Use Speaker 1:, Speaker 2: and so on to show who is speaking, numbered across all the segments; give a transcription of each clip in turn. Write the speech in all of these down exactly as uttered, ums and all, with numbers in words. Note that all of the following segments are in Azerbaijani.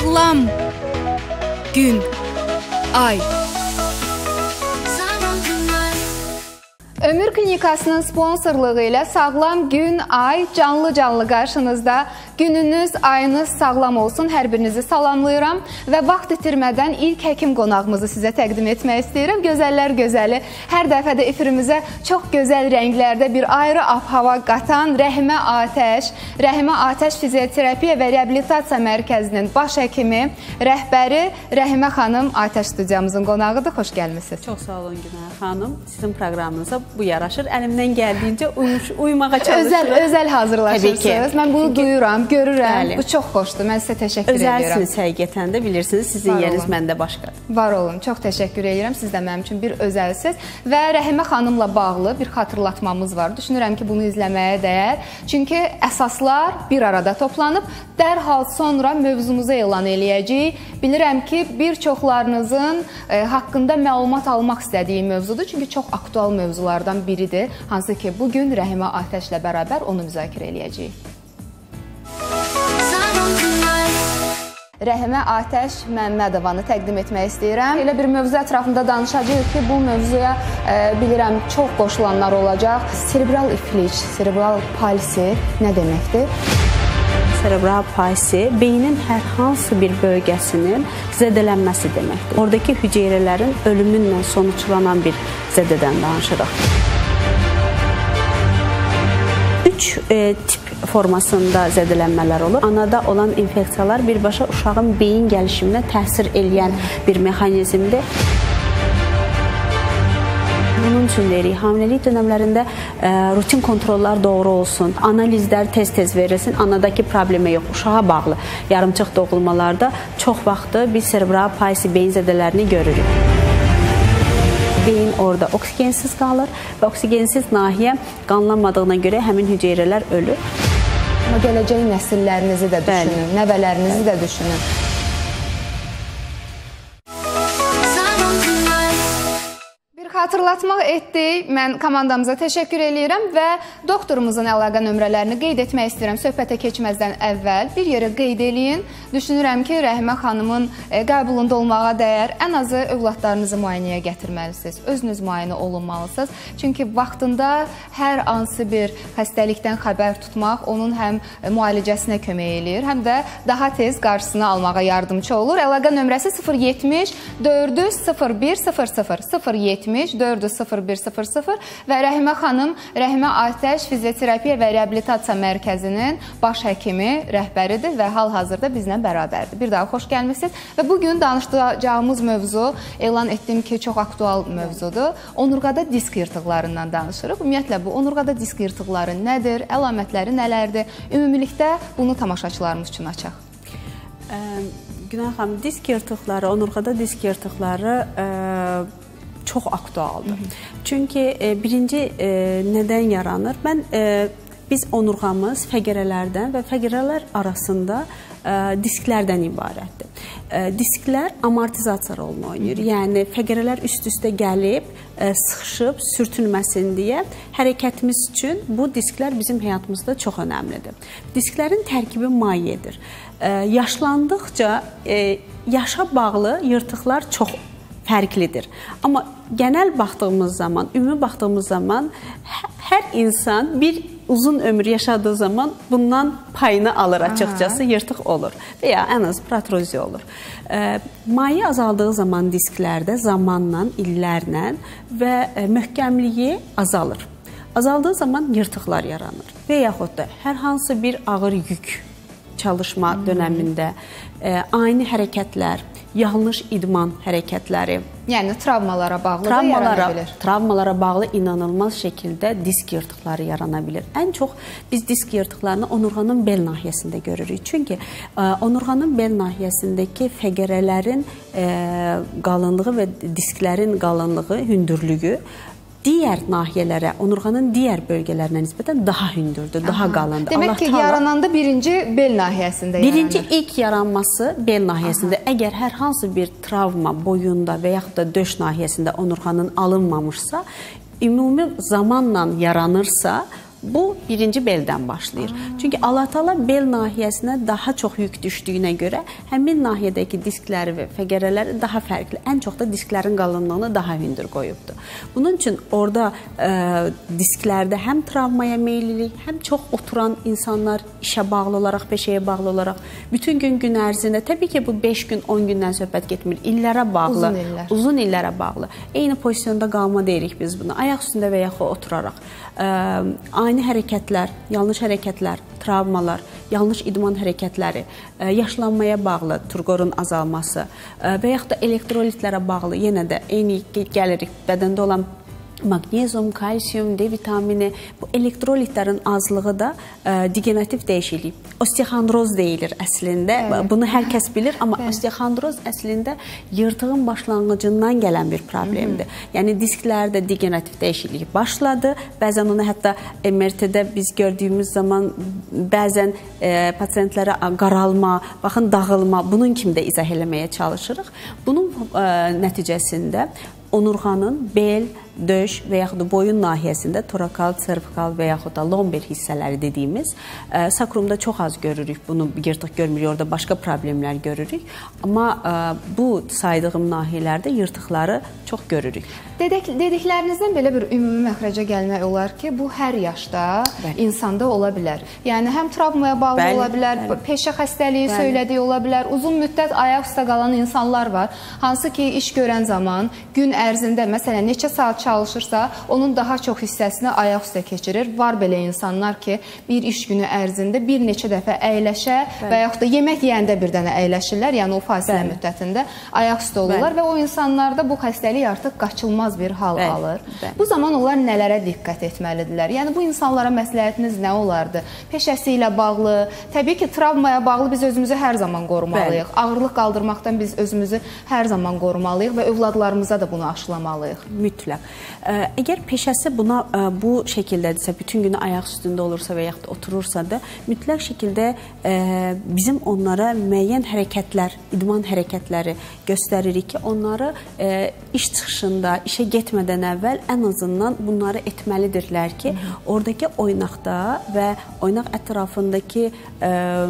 Speaker 1: Sağlam gün, ay. Ömür Klinikasının sponsorluğu ilə Sağlam gün, ay canlı-canlı qarşınızda. Gününüz, ayınız sağlam olsun. Hər birinizi salamlayıram və vaxt itirmədən ilk həkim qonağımızı sizə təqdim etmək istəyirəm. Gözəllər gözəli, hər dəfə də efirimizə çox gözəl rənglərdə bir ayrı ab-hava qatan Rəhimə Atəş, Rəhimə Atəş Fizioterapiya və Reabilitasiya Mərkəzinin baş həkimi, rəhbəri Rəhimə xanım Atəş studiyamızın qonağıdır. Xoş gəlmisiniz.
Speaker 2: Çox sağ olun Günay xanım. Sizin proqramınıza bu yaraşır. Əlimdən gəldiyincə uyuş, uyumağa çalışıram.
Speaker 1: Özəl, özəl hazırlaşırsınız. Mən bunu Çünki... duyuram, görürəm. Bəli. Bu çox xoşdur. Mən sizə təşəkkür edirəm.
Speaker 2: Özəlsiniz həqiqətən də bilirsiniz. Sizin yeriniz məndə başqadır.
Speaker 1: Var olun. Çox təşəkkür edirəm. Siz də mənim üçün bir özəlsiz. Və Rəhimə xanımla bağlı bir xatırlatmamız var. Düşünürəm ki, bunu izləməyə dəyər. Çünki əsaslar bir arada toplanıb. Dərhal sonra mövzumuzu elan eləyəcəyik. Bilirəm ki, bir çoxlarınızın e, haqqında məlumat almaq istədiyi mövzudur. Çünki çox aktual mövzulardan biridir. Hansı ki, bugün Rəhimə Atəşlə bərabər onu müzakirə eləyəcəyik. Rəhimə Atəş Məmmədovanı təqdim etmək istəyirəm. Elə bir mövzu ətrafında danışacağıq ki, bu mövzuya e, bilirəm çox qoşulanlar olacaq. Serebral iflic, serebral palsi nə deməkdir?
Speaker 2: Serebral palsi beynin hər hansı bir bölgəsinin zədələnməsi deməkdir. Oradakı hüceyrələrin ölümünlə sonuçlanan bir zədədən danışırıq. Üç e, tip formasında zədələnmələr olur. Anada olan infeksiyalar birbaşa uşağın beyin gəlişiminə təsir eləyən bir mexanizmdir. Bunun üçün deyirik, hamiləlik dönəmlərində e, rutin kontrollar doğru olsun, analizlər tez-tez verilsin, anadakı problemə yox, uşağa bağlı. Yarımçıq doğulmalarda çox vaxtı biz serebral palsi beyin zədələrini görürük. Beyin orada oksigensiz qalır və oksigensiz nahiyə qanlanmadığına görə həmin hüceyrələr ölür.
Speaker 1: Amma gələcək nəsillərinizi də düşünün, Bəli. nəvələrinizi Bəli. də düşünün. Xatırlatmaq etdik. Mən komandamıza təşəkkür eləyirəm və doktorumuzun əlaqə nömrələrini qeyd etmək istəyirəm. Söhbətə keçməzdən əvvəl bir yerə qeyd eləyin. Düşünürəm ki, Rəhimə xanımın qəbulunda olmağa dəyər. Ən azı övladlarınızı müayinəyə gətirməlisiniz. Özünüz müayinə olunmalısınız. Çünki vaxtında hər hansı bir xəstəlikdən xəbər tutmaq onun həm müalicəsinə kömək eləyir, həm də daha tez qarşısını almağa yardımcı olur. Əlaqə nömrəsi sıfır yetmiş dörd yüz sıfır bir sıfır sıfır sıfır yetmiş dörd yüz sıfır bir sıfır sıfır və Rəhimə xanım Rəhimə Atəş Fizioterapiya və Reabilitasiya Mərkəzinin baş həkimi, rəhbəridir və hal-hazırda bizlə bərabərdir. Bir daha xoş gəlmisiniz və bugün danışacağımız mövzu elan etdim ki, çox aktual mövzudur. Onurğada disk yırtıqlarından danışırıq. Ümumiyyətlə bu onurğada disk yırtıqları nədir, əlamətləri nələrdir? Ümumilikdə bunu tamaşaçılarımız üçün açaq.
Speaker 2: Ə, Günay xanım, disk yırtıqları, onurğada disk yırtıqları ə, çox aktualdır. Hı -hı. Çünki e, birinci e, nədən yaranır? Mən e, biz onurğamız fəqərələrdən və fəqərələr arasında e, disklərdən ibarətdir. E, disklər amortizasiya rolunu oynayır. Hı -hı. Yəni fəqərələr üst-üstə gəlib e, sıxışıb sürtünməsin deyə hərəkətimiz üçün bu disklər bizim həyatımızda çox önəmlidir. Disklərin tərkibi mayedir. E, yaşlandıqca e, yaşa bağlı yırtıqlar çox fərqlidir. Amma genel baxdığımız zaman, ümumi baxdığımız zaman hər insan bir uzun ömür yaşadığı zaman bundan payını alır açıqcası, Aha. yırtıq olur və ya ən az protroziya olur. E, maye azaldığı zaman disklərdə zamanla, illərlə və e, möhkəmliyi azalır. Azaldığı zaman yırtıqlar yaranır və yaxud da hər hansı bir ağır yük çalışma hmm. dönəmində e, ani hərəkətlər, yanlış idman hərəkətləri,
Speaker 1: yəni travmalara bağlı
Speaker 2: travmalara,
Speaker 1: da yarana bilir.
Speaker 2: Travmalara bağlı inanılmaz şəkildə disk yırtıqları yarana bilir. Ən çox biz disk yırtıqlarını onurğanın bel nahiyəsində görürük. Çünki ə, onurğanın bel nahiyəsindəki fəqərələrin ə, qalınlığı və disklərin qalınlığı, hündürlüyü digər nahiyələrə, onurğanın digər bölgələrinə nisbətən daha hündürdür, Aha. daha qalındır.
Speaker 1: Demək Allah ki, Allah, yarananda birinci bel nahiyəsində yaranır.
Speaker 2: Birinci ilk yaranması bel nahiyəsində. Aha. Əgər hər hansı bir travma boyunda və yaxud da döş nahiyəsində onurğanın alınmamışsa, ümumi zamanla yaranırsa, Bu birinci beldən başlayır. Aa. Çünki Allah Taala bel nahiyəsinə daha çox yük düşdüyünə görə həmin nahiyədəki diskləri və fəqərələri daha fərqli, ən çox da disklərin qalınlığını daha hündür qoyubdur. Bunun üçün orada ə, disklərdə həm travmaya meyillilik, həm çox oturan insanlar işə bağlı olaraq, peşəyə bağlı olaraq bütün gün gün ərzində, təbii ki, bu beş gün, on gündən söhbət getmir, illərə bağlı, uzun, illər. uzun illərə bağlı. Eyni pozisyonda qalma deyirik biz buna, ayaq üstündə və yaxud oturaraq. Ə, ani hərəkətlər, yanlış hərəkətlər, travmalar, yanlış idman hərəkətləri, ə, yaşlanmaya bağlı turqorun azalması ə, və yaxud da elektrolitlərə bağlı yenə də eyni gəlirik bədəndə olan magnezium, kalsiyum, D vitamini, bu elektrolitlərin azlığı da ə, degenerativ dəyişiklik, osteoxondroz deyilir əslində. Evet. Bunu hər kəs bilir, amma evet. osteoxondroz əslində yırtığın başlanğıcından gələn bir problemdir. Hı -hı. Yəni disklərdə degenerativ dəyişiklik başladı. Bəzən onu hətta M R T-də biz gördüyümüz zaman bəzən e, pasientlərə qaralma, baxın dağılma, bunun kimi də izah eləməyə çalışırıq. Bunun e, nəticəsində onurğanın bel, döş və yaxud da boyun nahiyəsində torakal, servikal və yaxud da lomber hissələri dediyimiz ə, sakrumda çox az görürük. Bunu yırtıq görmürük, orada başqa problemlər görürük. Amma ə, bu saydığım nahiyələrdə yırtıqları çox görürük.
Speaker 1: Dedik, dediklərinizdən belə bir ümumi məxrəcə gəlmək olar ki, bu hər yaşda bəli. insanda ola bilər. Yəni həm travmaya bağlı bəli, ola bilər, bəli. peşə xəstəliyi bəli. söylədiyi ola bilər, uzun müddət ayaq üstə qalan insanlar var. Hansı ki, iş görən zaman gün ərzində, məsələn, neçə saat çalışırsa, onun daha çox hissəsini ayaq üstə keçirir. Var belə insanlar ki, bir iş günü ərzində bir neçə dəfə əyləşə bəli. və yaxud da yemək yeyəndə bir dənə əyləşirlər, yəni o fasilə bəli. müddətində ayaq üstə olurlar bəli. və o insanlarda bu xəstəlik artıq qaçılmaz bir hal bəli, alır. Bəli. Bu zaman onlar nələrə diqqət etməlidirlər? Yəni bu insanlara məsləhətiniz nə olardı? Peşəsi ilə bağlı, təbii ki, travmaya bağlı biz özümüzü hər zaman qorumalıyıq. Bəli. Ağırlıq qaldırmaqdan biz özümüzü hər zaman qorumalıyıq və övladlarımıza da bunu aşılamalıyıq.
Speaker 2: Mütləq. Əgər peşəsi buna bu şəkildədirsə, bütün günü ayaq üstündə olursa və yaxud da oturursa da, mütləq şəkildə bizim onlara müəyyən hərəkətlər, idman hərəkətləri göstəririk ki, onları iş çıxışında, işə getmədən əvvəl ən azından bunları etməlidirlər ki, Hı -hı. oradakı oynaqda və oynaq ətrafındakı ə,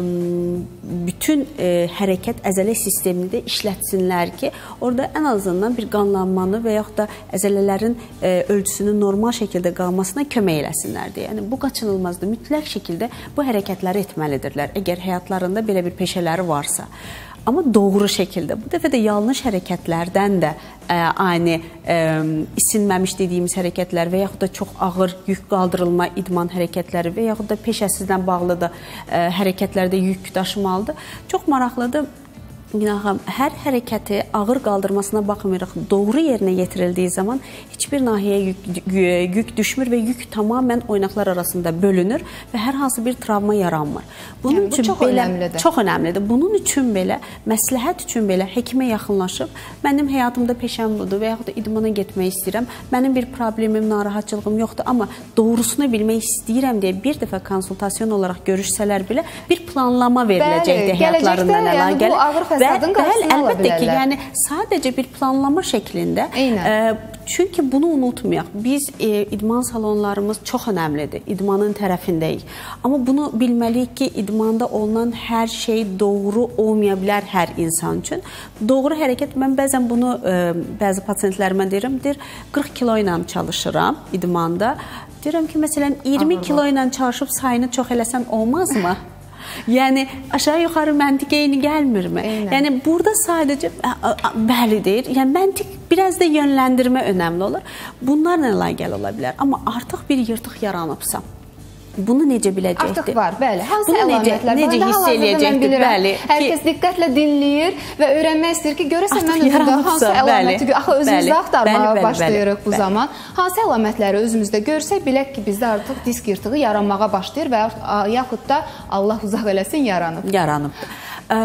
Speaker 2: bütün ə, hərəkət əzələ sistemini də işlətsinlər ki, orada ən azından bir qanlanmanı və yaxud da əzələlərin ə, ölçüsünün normal şəkildə qalmasına kömək eləsinlər deyə. Yəni bu qaçınılmazdır. Mütləq şəkildə bu hərəkətləri etməlidirlər, əgər həyatlarında belə bir peşələri varsa. Amma doğru şəkildə, bu dəfə də yanlış hərəkətlərdən də ə, aynı ə, isinməmiş dediyimiz hərəkətlər və yaxud da çox ağır yük qaldırılma idman hərəkətləri və yaxud da peşəsizdən bağlı da ə, hərəkətlərdə yük daşımalıdır. Çox maraqlıdır. Günahım, hər hərəkəti ağır qaldırmasına baxmayaraq doğru yerinə yetirildiyi zaman heç bir nahiyyə yük, yük düşmür və yük tamamən oynaqlar arasında bölünür və hər hansı bir travma yaranmır. Bunun yəni, bu üçün çox belə önəmlidir. Çox önəmlidir. Bunun üçün belə, məsləhət üçün belə həkimə yaxınlaşıb, mənim həyatımda peşəm budur və yaxud da idmana getmək istəyirəm, mənim bir problemim, narahatçılığım yoxdur, amma doğrusunu bilmək istəyirəm deyə bir dəfə konsultasiyon olaraq görüşsələr belə bir planlama veriləcəkdir həyatlarından əlaqəli. Yəni, Və bəli, əlbəttə ki, yəni sadəcə bir planlama şəklində. E, çünki bunu unutmayaq. Biz e, idman salonlarımız çox önəmlidir. İdmanın tərəfindəyik. Amma bunu bilməliyik ki, idmanda olunan hər şey doğru olmaya bilər hər insan üçün. Doğru hərəkət, mən bəzən bunu e, bəzi pasientlərimə deyirəm, deyir, qırx kilo ilə çalışıram idmanda. Deyirəm ki, məsələn, iyirmi kilo ilə çalışıb sayını çox eləsəm olmazmı? Yəni aşağı yuxarı məntiq eyni gəlmirmi? Eynən. Yəni burada sadəcə bəlidir. Yəni məntiq biraz da yönləndirmə önəmli olur. Bunlarla əlaqəli ola bilər. Amma artıq bir yırtıq yaranıbsa, bunu necə biləcəkdir?
Speaker 1: Artıq var, bəli. Hansı
Speaker 2: bunu
Speaker 1: əlamətlər?
Speaker 2: Necə, necə hiss eləyəcəkdir? Bəli.
Speaker 1: Hər kəs diqqətlə dinləyir və öyrənmək istəyir ki, görəsən mən özümdə hansı əlaməti, axı özümüzdə axtarmağa başlayırıq bu bəli. zaman. Hansı əlamətləri özümüzdə görsək, bilək ki, bizdə artıq disk yırtığı yaranmağa başlayır və yaxud da Allah uzaq eləsin yaranıb.
Speaker 2: Yaranıbdır.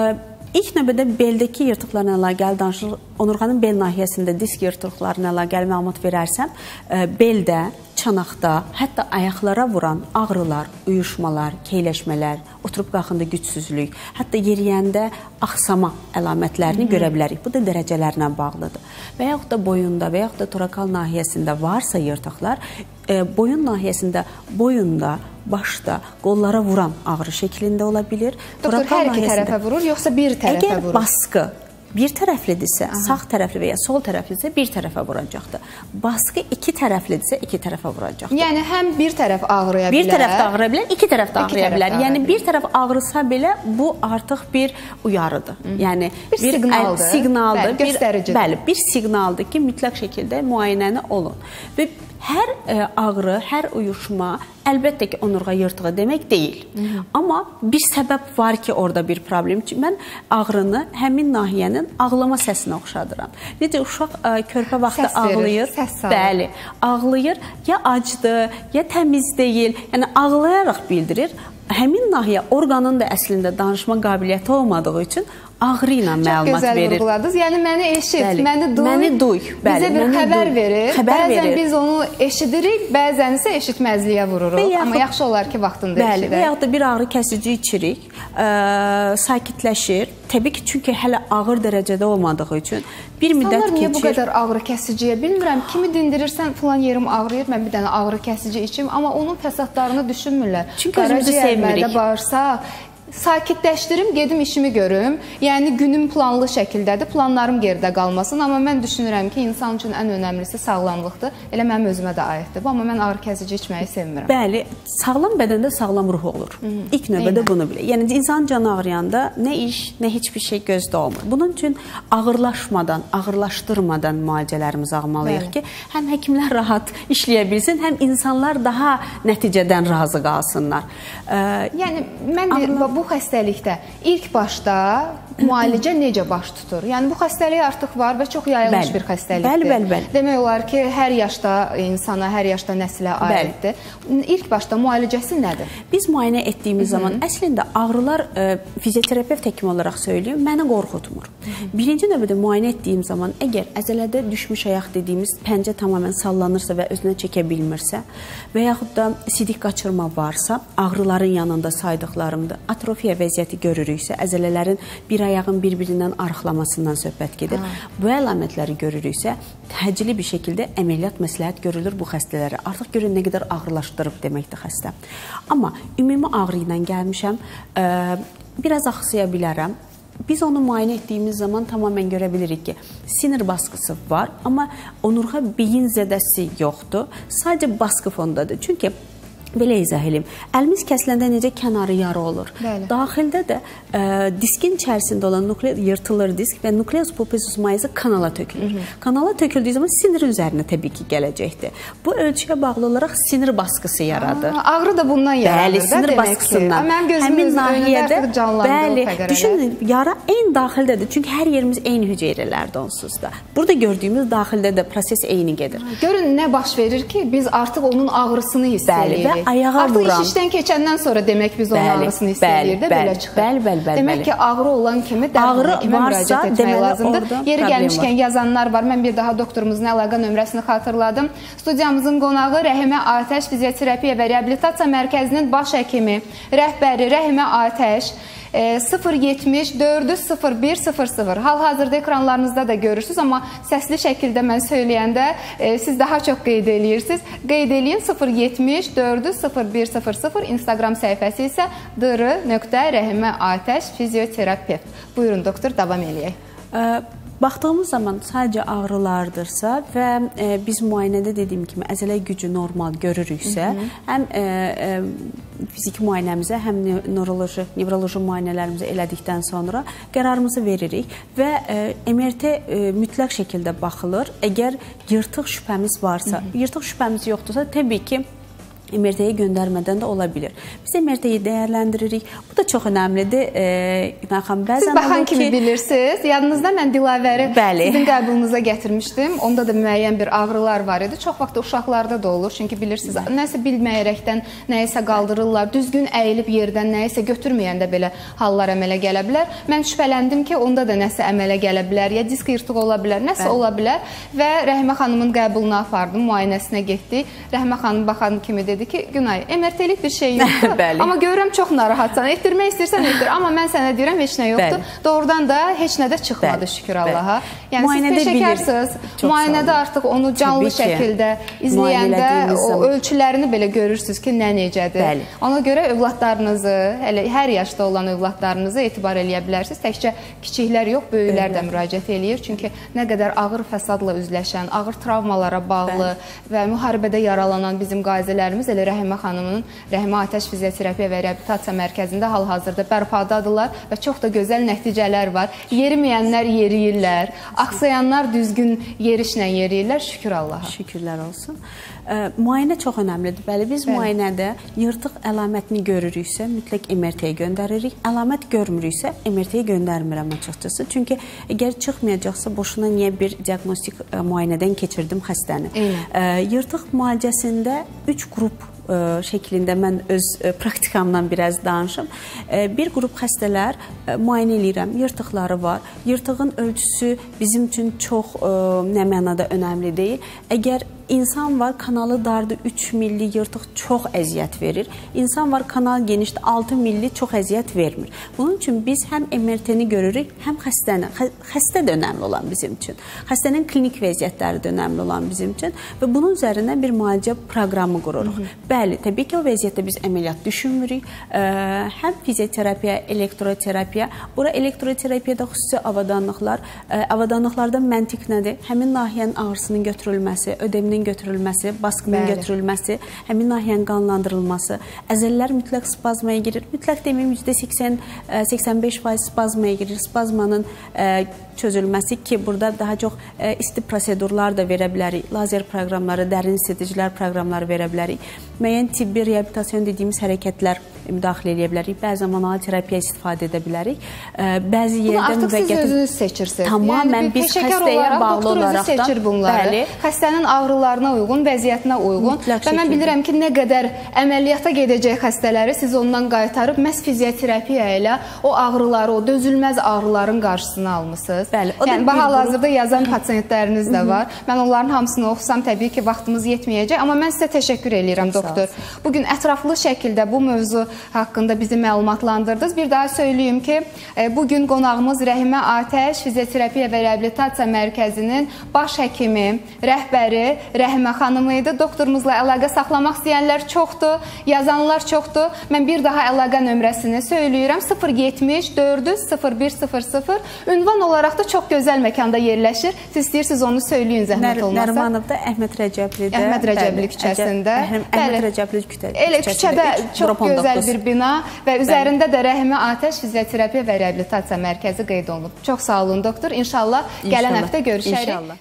Speaker 2: İlk növbədə beldəki yırtıqlarla əlaqəli danışılır. Onurğanın bel nahiyəsində disk yırtıqlarına əlaqəli məlumat verərsəm, beldə, çanaqda, hətta ayaqlara vuran ağrılar, uyuşmalar, keyləşmələr, oturub qalxında gücsüzlük, hətta yeriyəndə axsama əlamətlərini Hı -hı. görə bilərik. Bu da dərəcələrlə bağlıdır. Və yaxud da boyunda və yaxud da torakal nahiyəsində varsa yırtıqlar, e, boyun nahiyəsində, boyunda, başda, qollara vuran ağrı şəklində ola bilir.
Speaker 1: Doktor, hər iki tərəfə vurur, yoxsa bir tərəfə
Speaker 2: əgər
Speaker 1: vurur?
Speaker 2: Əgər baskı bir tərəflidirsə, Aha. sağ tərəfli və ya sol tərəflidirsə bir tərəfə vuracaqdır. Baskı iki tərəflidirsə iki tərəfə vuracaqdır.
Speaker 1: Yəni həm bir tərəf ağrıya bilər.
Speaker 2: Bir tərəf də ağrıya bilər, iki tərəf də ağrıya bilər. Yəni bir tərəf ağrısa belə bu artıq bir uyarıdır. Hı. Yəni
Speaker 1: bir, bir siqnaldır.
Speaker 2: siqnaldır,
Speaker 1: bəli, göstəricidir.
Speaker 2: Bir, bəli, bir siqnaldır ki, mütləq şəkildə müayinəni olun. Və hər ə, ağrı, hər uyuşma əlbəttə ki, onurğa yırtığı demək deyil. Hı -hı. Amma bir səbəb var ki, orada bir problem. Mən ağrını həmin nahiyənin ağlama səsinə oxşadıram. Necə uşaq ə, körpə vaxtı
Speaker 1: səs
Speaker 2: ağlayır.
Speaker 1: Verir, səs salır.
Speaker 2: Bəli, ağlayır, ya acdır, ya təmiz deyil. Yəni ağlayaraq bildirir. Həmin nahiyə orqanın da əslində danışma qabiliyyəti olmadığı üçün ağrı ilə məlumat
Speaker 1: verir. Çox gözəl
Speaker 2: verir.
Speaker 1: vurguladınız. Yəni məni eşit,
Speaker 2: bəli,
Speaker 1: məni duy.
Speaker 2: Məni duy. Bəli,
Speaker 1: bizə bir xəbər duy. verir.
Speaker 2: Xəbər
Speaker 1: bəzən
Speaker 2: verir.
Speaker 1: biz onu eşidirik, bəzən isə eşitməzliyə vururuq. Yaxud, amma yaxşı olar ki, vaxtında
Speaker 2: bəli,
Speaker 1: eşidək.
Speaker 2: Və yaxud da bir ağrı kəsici içirik, ə, sakitləşir. Təbii ki, çünki hələ ağır dərəcədə olmadığı üçün bir müddət
Speaker 1: İnsanlar
Speaker 2: keçir.
Speaker 1: niyə bu qədər ağrı kəsiciyə? Bilmirəm, kimi dindirirsən falan yerim ağrıyır, mən bir dənə ağrı kəsici içim, amma onun fəsadlarını düşünmürlər.
Speaker 2: Çünki özümüzü sevmirik.
Speaker 1: Varsa, sakitləşdirim, gedim işimi görüm. Yəni günüm planlı şəkildədir, planlarım geridə qalmasın. Amma mən düşünürəm ki, insan üçün ən önəmlisi sağlamlıqdır. Elə mənim özümə də aiddir. Amma mən ağrı kəsici içməyi sevmirəm.
Speaker 2: Bəli, sağlam bədəndə sağlam ruh olur. Hı -hı. İlk növbədə bunu bilir. Yəni insan canı ağrıyanda nə iş, nə heç bir şey gözdə olmur. Bunun üçün ağırlaşmadan, ağırlaşdırmadan müalicələrimizi almalıyıq Bəli. ki, həm həkimlər rahat işləyə bilsin, həm insanlar daha nəticədən razı qalsınlar.
Speaker 1: Ə, yəni mən də bu xəstəlikdə ilk başda müalicə necə baş tutur? Yəni bu xəstəlik artıq var və çox yayılmış bəli. bir xəstəlikdir.
Speaker 2: Bəli, bəli, bəli.
Speaker 1: Demək olar ki, hər yaşda insana, hər yaşda nəsilə aiddir. İlk başda müalicəsi nədir?
Speaker 2: Biz müayinə etdiyimiz Hı -hı. zaman əslində ağrılar ə, fizioterapevt həkim olaraq söyləyim, məni qorxutmur. Hı -hı. Birinci növbədə müayinə etdiyim zaman əgər əzələdə düşmüş ayaq dediyimiz pəncə tamamilə sallanırsa və özünə çəkə bilmirsə və yaxud da sidik qaçırma varsa, ağrıların yanında saydıqlarımdır. Atrofiya vəziyyəti görürüksə, əzələlərin bir ayağın bir-birindən arıqlamasından söhbət gedir. Ha. Bu əlamətləri görürüksə, təcili bir şəkildə əməliyyat məsləhət görülür bu xəstələrə. Artıq görün nə qədər ağırlaşdırıb deməkdir xəstə. Amma ümumi ağrı ilə gəlmişəm, ə, biraz axsaya bilərəm. Biz onu müayinə etdiyimiz zaman tamamilə görə bilirik ki, sinir baskısı var, amma onurğa beyin zədəsi yoxdur. Sadəcə baskı fondadır. Çünki belə izah edeyim. Əlimiz kəsiləndə necə kənarı yara olur. Bəli. Daxildə də ə, diskin içərisində olan nukleus yırtılır disk və nukleus pulposus mayası kanala tökülür. Hı -hı. Kanala töküldüyü zaman sinir üzərinə təbii ki gələcəkdir. Bu ölçüyə bağlı olaraq sinir baskısı yaradır.
Speaker 1: Aa, ağrı da bundan yaradır.
Speaker 2: Bəli, sinir baskısından.
Speaker 1: Mənim gözümün önündə canlandı.
Speaker 2: Bəli, düşünün, yara ən daxildədir. Çünki hər yerimiz eyni hüceyrələrdə onsuz da. Burada gördüyümüz daxildə də proses eyni gedir.
Speaker 1: Görün nə baş verir ki, biz artıq onun ağrısını hiss edirik.
Speaker 2: Ayağa
Speaker 1: Artıq
Speaker 2: vuran.
Speaker 1: iş işdən keçəndən sonra demək biz onun bəli, ağrısını hiss edirik də belə çıxır.
Speaker 2: Bəli, bəli, bəli.
Speaker 1: Demək ki, ağrı olan kimi dərhal həkimə müraciət etmək lazımdır. Yeri gəlmişkən yazanlar var. Mən bir daha doktorumuzun əlaqə nömrəsini xatırladım. Studiyamızın qonağı Rəhimə Atəş Fizioterapiya və Reabilitasiya Mərkəzinin baş həkimi, rəhbəri Rəhimə Atəş. sıfır yetmiş dörd yüz sıfır bir sıfır sıfır. Hal-hazırda ekranlarınızda da görürsünüz, amma səsli şəkildə mən söyləyəndə e, siz daha çox qeyd edirsiniz. Qeyd edin sıfır yetmiş dörd yüz sıfır bir sıfır sıfır. Instagram səhifəsi isə dr nöqtə rəhimə atəş fizioterapevt. Buyurun doktor, davam eləyək.
Speaker 2: Ə Baxdığımız zaman sadəcə ağrılardırsa və e, biz müayinədə dediyim kimi əzələ gücü normal görürüksə, Hı -hı. həm e, e, fiziki müayinəmizə, həm neuroloji, nevroloji müayinələrimizi elədikdən sonra qərarımızı veririk və e, M R T e, mütləq şəkildə baxılır. Əgər yırtıq şübhəmiz varsa, Hı -hı. yırtıq şübhəmiz yoxdursa, təbii ki, M R T-yə göndərmədən də ola bilir. Biz M R T-yi dəyərləndiririk. Bu da çox önəmlidir. E, Günay xanım, bəzən
Speaker 1: siz baxan kimi ki... bilirsiniz. Yadınızda mən Dilavəri Bəli. sizin qəbulunuza gətirmişdim. Onda da müəyyən bir ağrılar var idi. Çox vaxt uşaqlarda da olur. Çünki bilirsiniz, Bəli. nəsə bilməyərəkdən nəyisə qaldırırlar. Düzgün əyilib yerdən nəyisə götürməyəndə belə hallar əmələ gələ bilər. Mən şübhələndim ki, onda da nəsə əmələ gələ bilər. Ya disk yırtığı ola bilər, nəsə Bəli. ola bilər. Və Rəhimə xanımın qəbuluna apardım, müayinəsinə getdik. Rəhimə xanım baxan kimi dedi ki, Günay, M R T-lik bir şey yoxdur. Amma görürəm çox narahatsan. Etdirmək istəyirsən etdir. Amma mən sənə deyirəm, heç nə yoxdur. Bəli. Doğrudan da heç nə də çıxmadı, Bəli. şükür Allaha. Yəni
Speaker 2: müayinədə
Speaker 1: siz peşəkarsınız. Müayinədə artıq onu canlı şəkildə izləyəndə o ölçülərini belə görürsünüz ki, nə necədir. Bəli. Ona görə övladlarınızı, hələ hər yaşda olan övladlarınızı etibar eləyə bilərsiniz. Təkcə kiçiklər yox, böyüklər də müraciət eləyir. Çünki nə qədər ağır fəsadla üzləşən, ağır travmalara bağlı Bəli. və müharibədə yaralanan bizim qazilərimiz elə Rəhimə xanımın Rəhimə Atəş Fizioterapiya və Reabilitasiya Mərkəzində hal-hazırda bərpadadırlar və çox da gözəl nəticələr var. Yeriməyənlər yeriyirlər, aksayanlar düzgün yerişlə yeriyirlər, şükür Allaha.
Speaker 2: Şükürlər olsun. E, müayinə çox önəmlidir. Bəli, biz Bəli. müayinədə yırtıq əlamətini görürüksə, mütləq M R T-yə göndəririk. Əlamət görmürüksə, M R T-yə göndərmirəm açıqcası. Çünki əgər çıxmayacaqsa, boşuna niyə bir diaqnostik e, müayinədən keçirdim xəstəni. E, yırtıq müalicəsində üç qrup şəklində mən öz praktikamdan biraz danışım. Bir qrup xəstələr müayinə eləyirəm, yırtıqları var. Yırtığın ölçüsü bizim üçün çox nə mənada önəmli deyil. Əgər insan var, kanalı dardır, üç milli yırtıq çox əziyyət verir. İnsan var, kanal genişdir, altı milli çox əziyyət vermir. Bunun üçün biz həm M R T-ni görürük, həm xəstəni. Xəstə də önəmli olan bizim üçün. Xəstənin klinik vəziyyətləri də önəmli olan bizim üçün və bunun üzərindən bir müalicə proqramı qururuq. Hı -hı. Bəli, təbii ki, o vəziyyətdə biz əməliyyat düşünmürük. Həm fizioterapiya, elektroterapiya. Bura elektroterapiyada xüsusi avadanlıqlar. Avadanlıqlarda məntiq nədir? Həmin nahiyənin ağrısının götürülməsi, ödeminin götürülməsi, baskının Bəli. götürülməsi, həmin nahiyənin qanlandırılması, əzəllər mütləq spazmaya girir. Mütləq deməyim, yüzdə səksən səksən beş faiz spazmaya girir. Spazmanın çözülməsi ki, burada daha çox isti prosedurlar da verə bilərik. Lazer proqramları, dərin isiticilər proqramları verə bilərik. Müəyyən tibbi reabilitasyon dediyimiz hərəkətlər müdaxilə edə bilərik. Bəzən manual terapiya istifadə edə bilərik. Bəzi yerdə
Speaker 1: artıq siz özünüz seçirsiniz.
Speaker 2: Tamamen yəni, biz xəstəyə bağlı olaraqdan
Speaker 1: seçir bunları. Bəli. Xəstənin ağrılarına uyğun, vəziyyətinə uyğun. Mütləq və mən şəkildə. bilirəm ki, nə qədər əməliyyata gedəcək xəstələri siz ondan qaytarıb məhz fizioterapiya ilə o ağrıları, o dözülməz ağrıların qarşısını almısınız. Bəli. O yəni, hal-hazırda yazan pasiyentləriniz də var. Mən onların hamısını oxusam təbii ki, vaxtımız yetməyəcək. Amma mən sizə təşəkkür edirəm, doktor. Bugün ətraflı şəkildə bu mövzu haqqında bizi məlumatlandırdınız. Bir daha söyləyim ki, bugün qonağımız Rəhimə Atəş Fizioterapiya və Reabilitasiya Mərkəzinin baş həkimi, rəhbəri Rəhimə xanımı idi. Doktorumuzla əlaqə saxlamaq istəyənlər çoxdur, yazanlar çoxdur. Mən bir daha əlaqə nömrəsini söyləyirəm. sıfır yetmiş dörd yüz sıfır bir sıfır sıfır. Ünvan olaraq da çox gözəl məkanda yerləşir. Siz istəyirsiniz onu söyləyin, zəhmət olmasa.
Speaker 2: Nərimanovda, Əhməd Rəcəblidə.
Speaker 1: Əhməd Rəcəbli küçəsində.
Speaker 2: Əhməd Rəcəbli küçəsində.
Speaker 1: Elə küçədə çox gözəl bir bina və üzərində də Rəhimə Atəş Fizioterapiya və Reabilitasiya Mərkəzi qeyd olunub. Çox sağ olun, doktor. İnşallah gələn həftə görüşərik.
Speaker 2: İnşallah.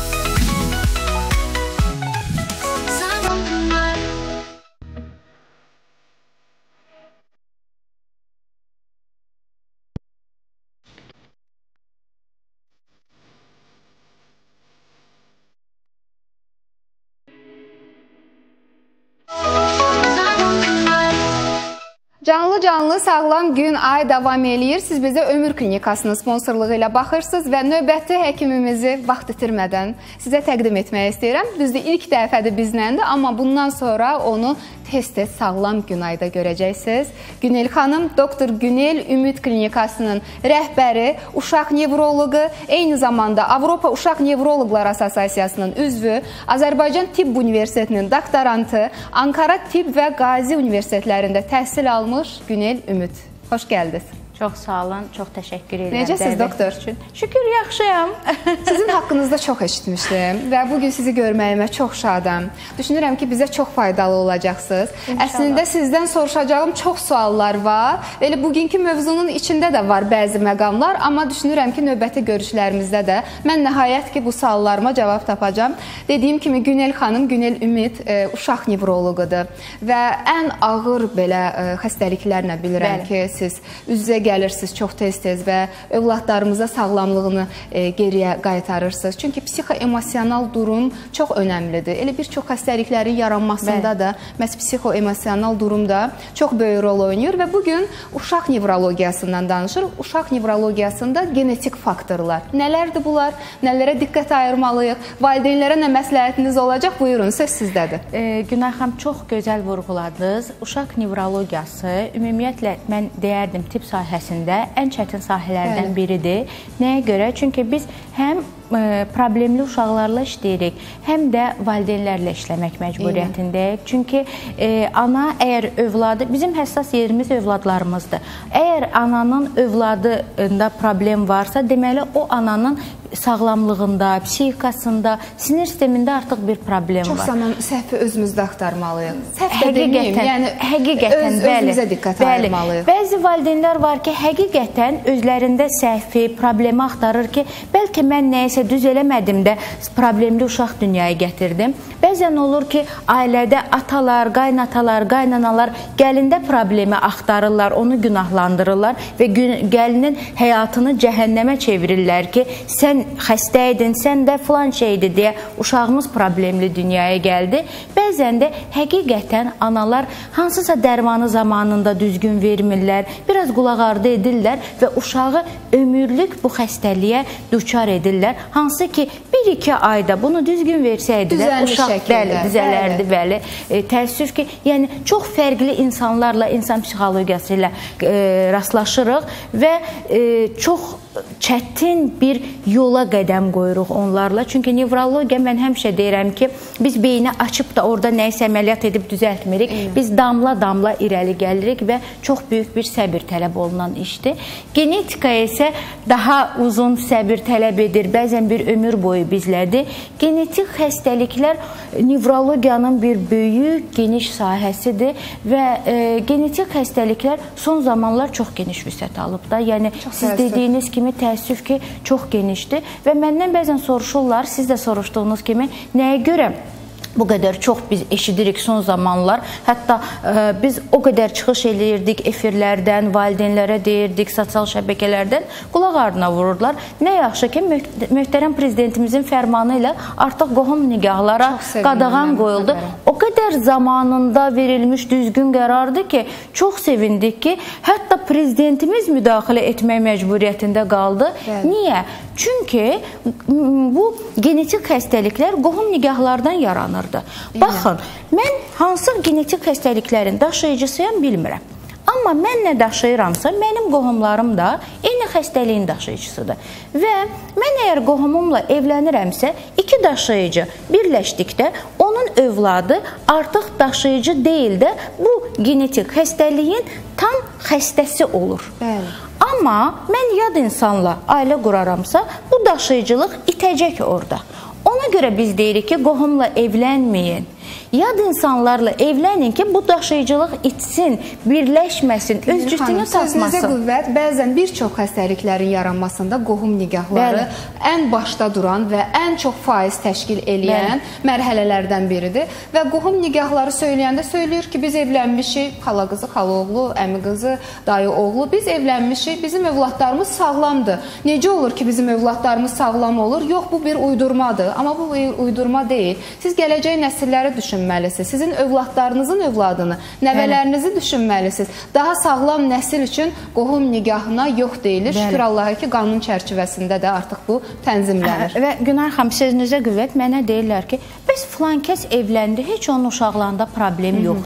Speaker 1: Canlı canlı sağlam gün ay davam eləyir. Siz bizə Ömür Klinikasının sponsorluğu ilə baxırsınız və növbəti həkimimizi vaxt itirmədən sizə təqdim etmək istəyirəm. Düzdür, ilk dəfədir bizləndir, amma bundan sonra onu tez-tez sağlam gün ayda görəcəksiniz. Günel xanım, doktor Günel Ümid Klinikasının rəhbəri, uşaq nevroloqu, eyni zamanda Avropa Uşaq Nevroloqlar Assosiasiyasının üzvü, Azərbaycan Tibb Universitetinin doktorantı, Ankara Tibb və Qazi Universitetlərində təhsil almış Günel Ümid. Xoş gəldiniz.
Speaker 3: Çox sağ olun, çox təşəkkür edirəm.
Speaker 1: Necəsiz doktor?
Speaker 3: Üçün. Şükür, yaxşıyam.
Speaker 1: Sizin haqqınızda çox eşitmişdim və bugün sizi görməyimə çox şadam. Düşünürəm ki, bizə çox faydalı olacaqsınız. İnşallah. Əslində sizdən soruşacağım çox suallar var. Elə bugünkü mövzunun içində də var bəzi məqamlar, amma düşünürəm ki, növbəti görüşlərimizdə də mən nəhayət ki, bu suallarıma cavab tapacağam. Dediyim kimi, Günel xanım, Günel Ümid e, uşaq nevroloqudur və ən ağır belə e, xəstəliklərlə bilirəm Bəli. ki, siz üz-üzə gəlirsiniz çox tez-tez və övladlarımıza sağlamlığını e, geriyə qaytarırsınız. Çünki psixoemosional durum çox önəmlidir. Elə bir çox xəstəliklərin yaranmasında Bəli. da məhz psixoemosional durum da çox böyük rol oynayır və bugün uşaq nevrologiyasından danışırıq. Uşaq nevrologiyasında genetik faktorlar. Nələrdir bunlar? Nələrə diqqət ayırmalıyıq? Valideynlərə nə məsləhətiniz olacaq? Buyurun, söz sizdədir.
Speaker 3: E, Günay xanım, çox gözəl vurğuladınız. Uşaq nevrologiyası ümumiyyətlə mən deyərdim tibb sahəsində ən çətin sahələrdən Bəli. biridir. Nəyə görə? Çünki biz həm e, problemli uşaqlarla işləyirik, həm də valideynlərlə işləmək məcburiyyətindəyik. Çünki e, ana əgər övladı, bizim həssas yerimiz övladlarımızdır. Əgər ananın övladında problem varsa, deməli o ananın sağlamlığında, psixikasında, sinir sistemində artıq bir problem
Speaker 1: Çox
Speaker 3: var.
Speaker 1: Çox zaman səhvi özümüzdə axtarmalıyıq. Səhv də
Speaker 3: Həqiqətən,
Speaker 1: deməyim, yəni
Speaker 3: həqiqətən,
Speaker 1: öz,
Speaker 3: bəli,
Speaker 1: özümüzə diqqət
Speaker 3: bəli.
Speaker 1: ayırmalıyıq.
Speaker 3: Bəzi valideynlər var ki, həqiqətən özlərində səhvi, problemi axtarır ki, bəlkə mən nəyəsə düz eləmədim də problemli uşaq dünyaya gətirdim. Bəzən olur ki, ailədə atalar, qaynatalar, qaynanalar gəlində problemi axtarırlar, onu günahlandırırlar və gəlinin həyatını cəhənnəmə çevirirlər ki, sən xəstə idin, sən də filan şeydir deyə uşağımız problemli dünyaya gəldi. Bəzən də həqiqətən analar hansısa dərmanı zamanında düzgün vermirlər, biraz qulaq ardı edirlər və uşağı ömürlük bu xəstəliyə düçar edirlər. Hansı ki, bir iki ayda bunu düzgün versəydilər, uşaq bəli, düzələrdi, bəli. E, təəssüf ki, yəni çox fərqli insanlarla, insan psixologiyası ilə e, rastlaşırıq və e, çox çətin bir yola qədəm qoyuruq onlarla. Çünki nevrologiya, mən həmişə deyirəm ki, biz beyni açıb da orada nəyisə əməliyyat edib düzəltmirik. Eyni. Biz damla-damla irəli gəlirik və çox böyük bir səbir tələb olunan işdir. Genetika isə daha uzun səbir tələb edir, bəzən bir ömür boyu bizlədir. Genetik xəstəliklər nevrologiyanın bir böyük, geniş sahəsidir və e, genetik xəstəliklər son zamanlar çox geniş vüsət alıb da. Yəni, çox siz təəssüf. dediyiniz kimi təəssüf ki, çox genişdir və məndən bəzən soruşurlar, siz də soruşduğunuz kimi, nəyə görə bu qədər çox biz eşidirik son zamanlar. Hətta e, biz o qədər çıxış eləyirdik efirlərdən, valideynlərə deyirdik, sosial şəbəkələrdən, qulaq ardına vururlar. Nə yaxşı ki, möhtərəm prezidentimizin fərmanı ilə artıq qohum nigahlara qadağan qoyuldu. O qədər zamanında verilmiş düzgün qərardır ki, çox sevindik ki, hətta prezidentimiz müdaxilə etmək məcburiyyətində qaldı. Bəli. Niyə? Çünki bu genetik xəstəliklər qohum nigahlardan yaranır. Baxın, mən hansı genetik xəstəliklərin daşıyıcısıyam bilmirəm. Amma mən nə daşıyıramsa, mənim qohumlarım da eyni xəstəliyin daşıyıcısıdır. Və mən əgər qohumumla evlənirəmsə, iki daşıyıcı birləşdikdə onun övladı artıq daşıyıcı deyil də bu genetik xəstəliyin tam xəstəsi olur. Bəli. Amma mən yad insanla ailə quraramsa, bu daşıyıcılıq itəcək orada. Ona görə biz deyirik ki, qohumla evlənməyin. Yad insanlarla evlənin ki, bu daşıyıcılıq itsin, birləşməsin, öz cütünü tapmasın.
Speaker 1: Sözünüzə qüvvət, bəzən bir çox xəstəliklərin yaranmasında qohum nigahları Bəli. ən başda duran və ən çox faiz təşkil eləyən Bəli. mərhələlərdən biridir. Və qohum nigahları söyləyəndə söyləyir ki, biz evlənmişik, xala qızı, xala oğlu, əmi qızı, dayı oğlu, biz evlənmişik, bizim övladlarımız sağlamdır. Necə olur ki, bizim övladlarımız sağlam olur? Yox, bu bir uydurmadır, amma bu bir uydurma deyil. Siz gələcək nəsilləri düşünməlisiniz. Sizin övladlarınızın övladını, nəvələrinizi Bəli. düşünməlisiniz. Daha sağlam nəsil üçün qohum nigahına yox deyilir. Bəli. Şükür Allaha ki, qanun çərçivəsində də artıq bu tənzimlənir.
Speaker 3: Və Günay xanım, sözünüzə qüvvət, mənə deyirlər ki, bəs filan kəs evləndi, heç onun uşaqlarında problem Hı -hı. yoxdur.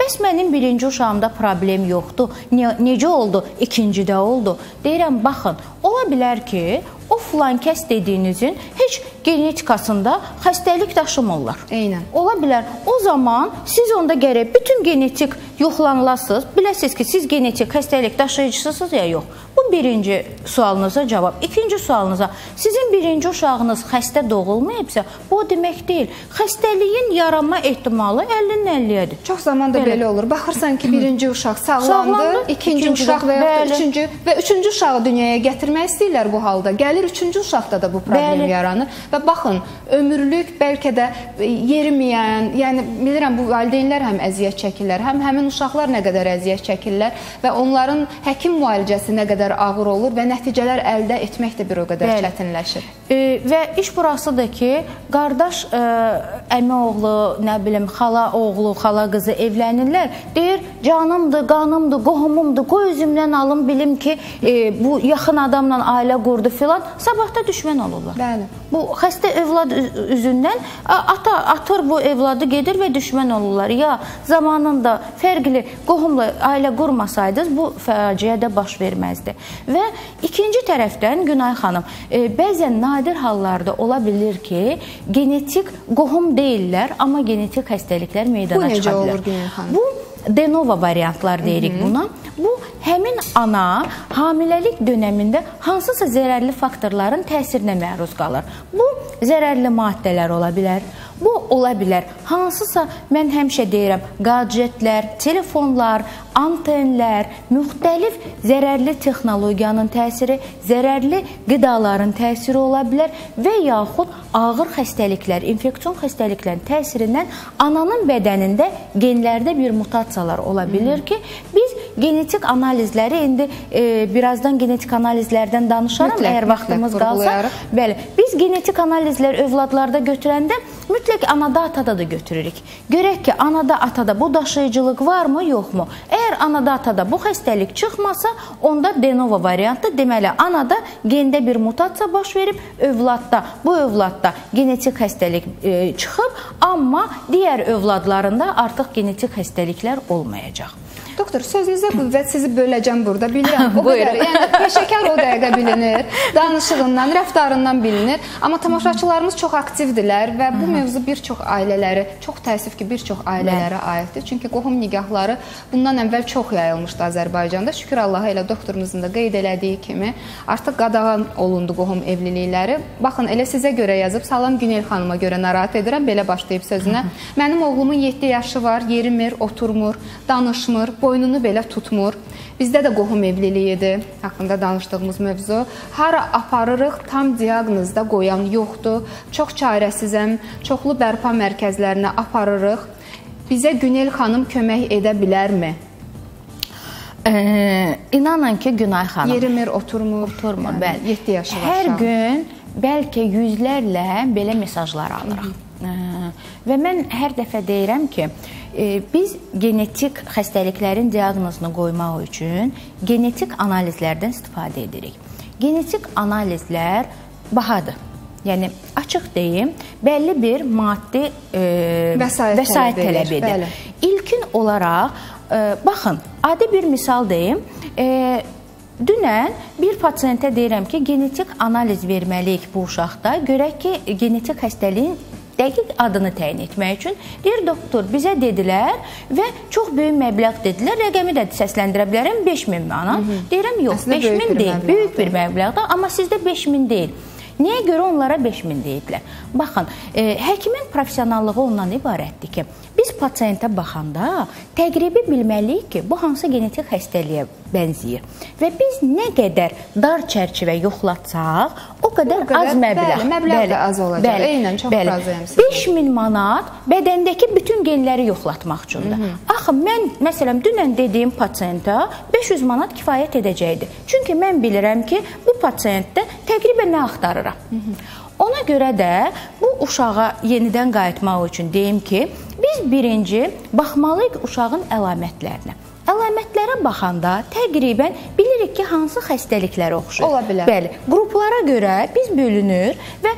Speaker 3: bəs mənim birinci uşağımda problem yoxdur, ne, necə oldu, ikincidə oldu? Deyirəm, baxın, ola bilər ki, o filan kəs dediyinizin heç genetikasında xəstəlik daşımırlar.
Speaker 1: Eynən.
Speaker 3: Ola bilər. O zaman siz onda gərək bütün genetik yoxlanılasınız. Biləsiniz ki, siz genetik xəstəlik daşıyıcısınız ya yox. Bu birinci sualınıza cavab. İkinci sualınıza, sizin birinci uşağınız xəstə doğulmayıbsa, bu demək deyil. Xəstəliyin yaranma ehtimalı əllindən əlliyyədir.
Speaker 1: Çox zamanda belə, belə olur. Baxırsan ki, birinci uşaq sağlandı, sağlandı ikinci, ikinci uşaq və ya da üçüncü və üçüncü uşağı dünyaya gətirmək istəyirlər bu halda. Gəlir üçüncü uşaqda da bu problem bəli. yaranır. Və baxın, ömürlük bəlkə də yeriməyən, yəni bilirəm bu valideynlər həm əziyyət çəkirlər, həm həmin uşaqlar nə qədər əziyyət çəkirlər və onların həkim müalicəsi nə qədər ağır olur və nəticələr əldə etmək də bir o qədər bəli. çətinləşir.
Speaker 3: E, və iş burasıdır ki, qardaş e, əmi oğlu, nə bilim, xala oğlu, xala qızı evlənirlər. Deyir, canımdır, qanımdır, qohumumdur, qoy özümdən alım, bilim ki, e, bu yaxın adamla ailə qurdu filan, sabahda düşmən olurlar.
Speaker 1: Bəli.
Speaker 3: Bu xəstə övlad üzündən ata atır bu evladı gedir və düşmən olurlar. Ya zamanında fərqli qohumla ailə qurmasaydınız bu faciə də baş verməzdi. Və ikinci tərəfdən Günay xanım, e, bəzən nadir hallarda ola bilir ki, genetik qohum deyirlər, amma genetik xəstəliklər meydana çıxa bilər.
Speaker 1: Bu necə olur Günay xanım?
Speaker 3: Bu de novo variantlar deyirik Hı -hı. buna. Bu həmin ana hamiləlik dönəmində hansısa zərərli faktorların təsirinə məruz qalır. Bu zərərli maddələr ola bilər. Bu ola bilər hansısa, mən həmişə deyirəm, gadjetlər, telefonlar, antenlər, müxtəlif zərərli texnologiyanın təsiri, zərərli qidaların təsiri ola bilər və yaxud ağır xəstəliklər, infeksion xəstəliklərin təsirindən ananın bədənində genlərdə bir mutasiyalar ola bilir ki, biz genetik analizləri indi e, birazdan genetik analizlərdən danışarım, mütləq, əgər vaxtımız qalsa. Bəli, biz genetik analizlər övladlarda götürəndə mütləq anada, atada da götürürük. Görək ki, anada, atada bu daşıyıcılıq varmı, yoxmu? Əgər anada, atada bu xəstəlik çıxmasa, onda de novo variantı, deməli, anada gende bir mutasiya baş verib, övladda, bu övladda genetik xəstəlik e, çıxıb, amma digər övladlarında artıq genetik xəstəliklər olmayacaq.
Speaker 1: Doktor, sözünüzə qüvvət, sizi böləcəm burada, bilirəm, o qədər, yəni peşəkar o dəqiqə bilinir, danışığından, rəftarından bilinir, amma tamaşaçılarımız çox aktivdirlər və bu mövzu bir çox ailələri, çox təəssüf ki, bir çox ailələrə aiddir, çünki qohum nigahları bundan əvvəl çox yayılmışdı Azərbaycanda, şükür Allaha, elə doktorumuzun da qeyd elədiyi kimi, artıq qadağan olundu qohum evlilikləri. Baxın, elə sizə görə yazıb, salam Günel xanıma görə narahat edirəm, belə başlayıb sözünə. Mənim oğlumun yeddi yaşı var, yerimir, oturmur, danışmır, boynunu belə tutmur. Bizdə də qohum evliliyidir, haqqında danışdığımız mövzu. Hara aparırıq, tam diaqnozda qoyan yoxdur. Çox çarəsizəm, çoxlu bərpa mərkəzlərinə aparırıq. Bizə Günel xanım kömək edə bilərmi?
Speaker 3: Ee, inanın ki, Günay xanım.
Speaker 1: Yerimir, oturmur.
Speaker 3: Oturmur, yəni, bəli.
Speaker 1: yeddi yaşı var.
Speaker 3: Hər gün bəlkə yüzlərlə belə mesajlar alırıq. Ee, və mən hər dəfə deyirəm ki, biz genetik xəstəliklərin diaqnozunu qoymaq üçün genetik analizlərdən istifadə edirik. Genetik analizlər bahadır. Yəni, açıq deyim, bəlli bir maddi e, vəsait, vəsait tələb edir. Bəli. İlkin olaraq, e, baxın, adi bir misal deyim, e, dünən bir pasiyentə deyirəm ki, genetik analiz verməliyik bu uşaqda, görək ki, genetik xəstəliyin dəqiq adını təyin etmək üçün. Deyir, doktor, bizə dedilər və çox böyük məbləğ dedilər, rəqəmi də səsləndirə bilərəm, beş min manat. Deyirəm, yox, beş min deyil, böyük bir məbləğdir, amma sizdə beş min deyil. Niyə görə onlara beş min deyiblər? Baxın, e, həkimin professionallığı ondan ibarətdir ki, biz pasiyentə baxanda təqribi bilməliyik ki, bu hansı genetik xəstəliyə bənzəyir. Və biz nə qədər dar çərçivə yoxlatsaq, o qədər, o qədər az məbləğ.
Speaker 1: Bəli, məbləğ də az olacaq. Bəli, eynən, çox razıyam sizə.
Speaker 3: beş min manat bədəndəki bütün genləri yoxlatmaq üçündür. Axı, mən, məsələn, dünən dediyim pasiyentə beş yüz manat kifayət edəcəkdir. Çünki mən bilirəm ki, bu pasiyentdə təqribən nə axtarıram. Hı -hı. Ona görə də bu uşağa yenidən qayıtmaq üçün deyim ki, biz birinci baxmalıyıq uşağın əlamətlərinə. Əlamətlərə baxanda təqribən bilirik ki, hansı xəstəliklərə oxşur.
Speaker 1: Ola bilər.
Speaker 3: Bəli, qruplara görə biz bölünür və bu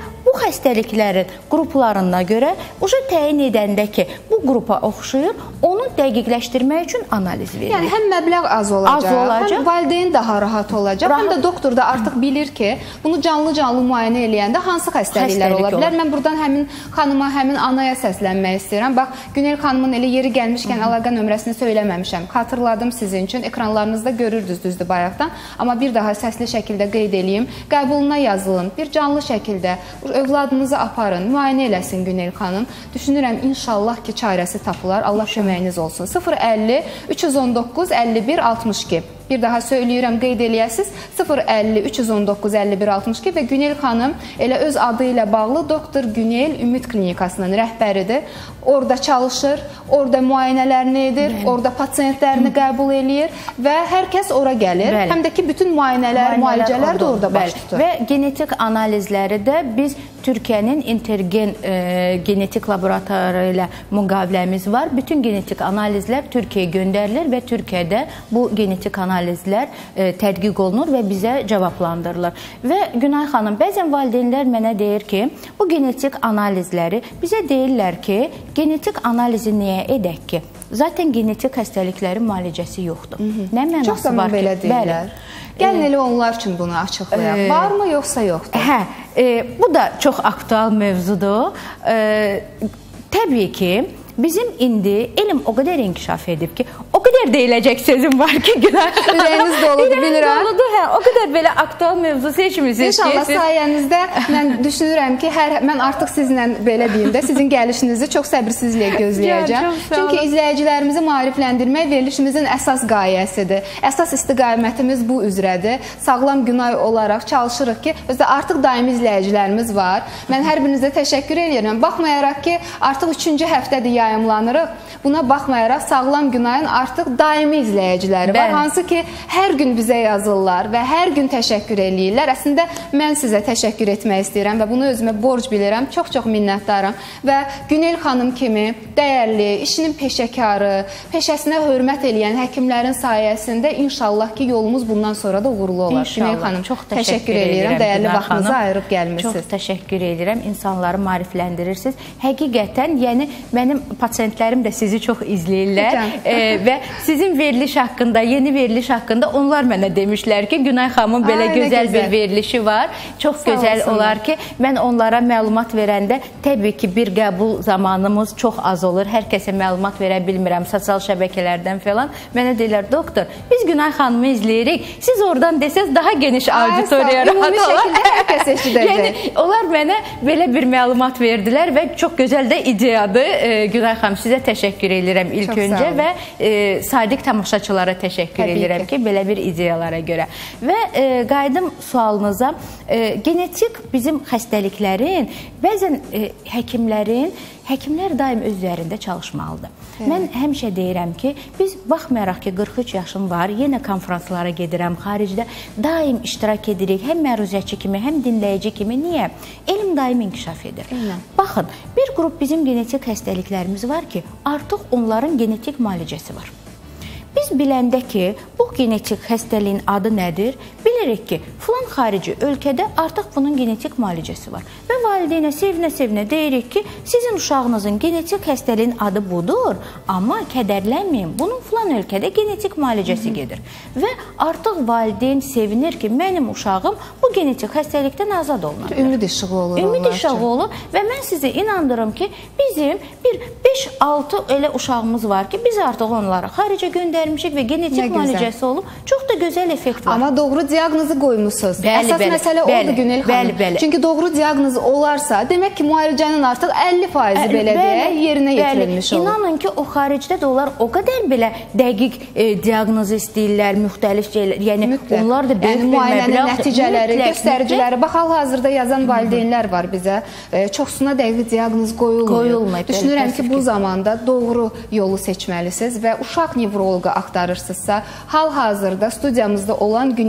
Speaker 3: xəstəliklərin qruplarına görə uca təyin edəndə ki, bu qrupa oxşuyur, onu dəqiqləşdirmək üçün analiz verilir.
Speaker 1: Yəni həm məbləğ az olacaq,
Speaker 3: az olacaq,
Speaker 1: həm valideyn daha rahat olacaq, rahat. Həm də doktor da artıq bilir ki, bunu canlı-canlı müayinə eləyəndə hansı xəstəliklər
Speaker 3: Xəstəlik
Speaker 1: ola bilər.
Speaker 3: olur.
Speaker 1: Mən buradan həmin xanıma, həmin anaya səslənmək istəyirəm. Bax, Günel xanımın elə yeri gəlmişkən əlaqə nömrəsini söyləməmişəm. Xatırladım sizin üçün. Ekranlarınızda görürdünüz düzdür bayaqdan. Amma bir daha səsli şəkildə qeyd edeyim. Qəbuluna yazılın. Bir canlı şəkildə övladınızı aparın, müayinə eləsin Günel xanım. Düşünürəm inşallah ki, çarəsi tapılar. Allah köməyiniz olsun. sıfır əlli üç yüz on doqquz əlli bir altmış iki. Bir daha söyləyirəm, qeyd eləyəsiniz. sıfır əlli üç yüz on doqquz əlli bir altmış iki və Günel xanım elə öz adı ilə bağlı Doktor Günel Ümid Klinikasının rəhbəridir. Orada çalışır, orada müayinələrini edir, Bəli. orada pasiyentlərini qəbul eləyir və hər kəs ora gəlir. Bəli. Həm də ki, bütün müayinələr, müalicələr də orada baş tutur.
Speaker 3: Və genetik analizləri də biz Türkiyənin Intergen e, genetik laboratoru ilə müqaviləmiz var. Bütün genetik analizlər Türkiyəyə göndərilir və Türkiyədə bu genetik analizlər e, tədqiq olunur və bizə cavablandırılır. Və Günay xanım, bəzən valideynlər mənə deyir ki, bu genetik analizləri bizə deyirlər ki, genetik analizi niyə edək ki? Zaten genetik xəstəliklərin müalicəsi yoxdur. Hı -hı. Nə mənası
Speaker 1: Çox zaman
Speaker 3: var ki?
Speaker 1: belə deyirlər. Gəlin elə onlar üçün bunu açıqlayaq. E, Varmı yoxsa yoxdur?
Speaker 3: Hə, e, bu da çox aktual mövzudur. E, təbii ki, bizim indi elm o qədər inkişaf edib ki, o qədər deyiləcək sözüm var ki, Günay xanım.
Speaker 1: Ürəyiniz doludur, bilirəm.
Speaker 3: Doludur, hə, o qədər belə aktual mövzu seçmisiniz.
Speaker 1: İnşallah sayənizdə mən düşünürəm ki, hər mən artıq sizlə belə deyim də, sizin gəlişinizi çox səbirsizliklə gözləyəcəm. Çünki izləyicilərimizi maarifləndirmək verilişimizin əsas qayəsidir. Əsas istiqamətimiz bu üzrədir. Sağlam Günay olaraq çalışırıq ki, özdə artıq daimi izləyicilərimiz var. Mən hər birinizə təşəkkür edirəm. Baxmayaraq ki, artıq üçüncü həftədir yayımlanırıq. Buna baxmayaraq Sağlam Günayın artıq daimi izləyiciləri var. Hansı ki, hər gün bizə yazırlar və hər gün təşəkkür eləyirlər. Əslində, mən sizə təşəkkür etmək istəyirəm və bunu özümə borc bilirəm. Çox-çox minnətdaram. Və Günel xanım kimi dəyərli, işinin peşəkarı, peşəsinə hörmət eləyən həkimlərin sayəsində inşallah ki, yolumuz bundan sonra da uğurlu olar. Günel xanım, çox təşəkkür edirəm. Dəyərli vaxtınızı ayırıb gəlmişsiniz.
Speaker 3: Çox təşəkkür edirəm. İnsanları maarifləndirirsiniz. Həqiqətən, yəni mənim pasiyentlərim də sizi çox izləyirlər e, və sizin veriliş haqqında, yeni veriliş haqqında onlar mənə demişlər ki, Günay xanımın belə Ay, gözəl, gözəl bir verilişi var. Çox Sağ gözəl olsunlar. Olar ki, mən onlara məlumat verəndə təbii ki, bir qəbul zamanımız çox az olur. Hər kəsə məlumat verə bilmirəm sosial şəbəkələrdən falan. Mənə deyirlər, doktor, biz Günay xanımı izləyirik. Siz oradan desəz daha geniş auditoriya rahat olar.
Speaker 1: Hər kəs eşidəcək.
Speaker 3: Yəni, onlar mənə belə bir məlumat verdilər və çox gözəl də ideyadır. E, Günay xanım, sizə təşəkkür edirəm ilk Çox öncə və e, sadiq tamaşaçılara təşəkkür Təbii edirəm ki. ki, belə bir ideyalara görə. Və e, qayıdım sualınıza, e, genetik bizim xəstəliklərin, bəzən e, həkimlərin, həkimlər daim öz üzərində çalışmalıdır. Evet. Mən həmişə deyirəm ki, biz baxmayaraq ki, qırx üç yaşım var, yenə konferanslara gedirəm, xaricdə daim iştirak edirik, həm məruzəçi kimi, həm dinləyici kimi. Niyə? Elm daim inkişaf edir. Evet. Baxın, bir qrup bizim genetik xəstəliklərimiz var ki, artıq onların genetik müalicəsi var. Biz biləndə ki, bu genetik xəstəliyin adı nədir? Bilirik ki, filan xarici ölkədə artıq bunun genetik müalicəsi var. Və valideynə sevinə-sevinə deyirik ki, sizin uşağınızın genetik xəstəliyin adı budur, amma kədərlənməyin, bunun filan ölkədə genetik müalicəsi gedir. Və artıq valideyn sevinir ki, mənim uşağım bu genetik xəstəlikdən azad olunur.
Speaker 1: Ümid işığı olur.
Speaker 3: Ümid işığı olur və mən sizi inandırım ki, bizim bir beş altı elə uşağımız var ki, biz artıq onları xaricə göndərmişik və genetik müalicəsi olub. Çox da gözəl effekt var.
Speaker 1: Amma doğru diaqnozu qoymusunuz.
Speaker 3: Bəli,
Speaker 1: Əsas
Speaker 3: bəli,
Speaker 1: məsələ
Speaker 3: bəli,
Speaker 1: oldu Günel xanım.
Speaker 3: Bəli, bəli.
Speaker 1: Çünki doğru diaqnoz olarsa, demək ki, müalicənin artıq əlli faizi belə deyək, yerinə yetirilmiş olur.
Speaker 3: İnanın ki, o xaricdə də onlar o qədər belə dəqiq e, diaqnoz istəyirlər, müxtəlif şeylər. Yəni, mütləq. Onlar da böyük yəni, bir
Speaker 1: müayinənin nəticələri, mütləq, göstəriciləri. Bax, hal-hazırda yazan valideynlər var bizə. E, çoxsuna dəqiq diaqnoz qoyulmuyor.
Speaker 3: Qoyulmayıb.
Speaker 1: Düşünürəm ki, bu zamanda doğru yolu seçməlisiniz və uşaq nevroloqu axtarırsınızsa, hal-hazırda studiyamızda olan Günel xanım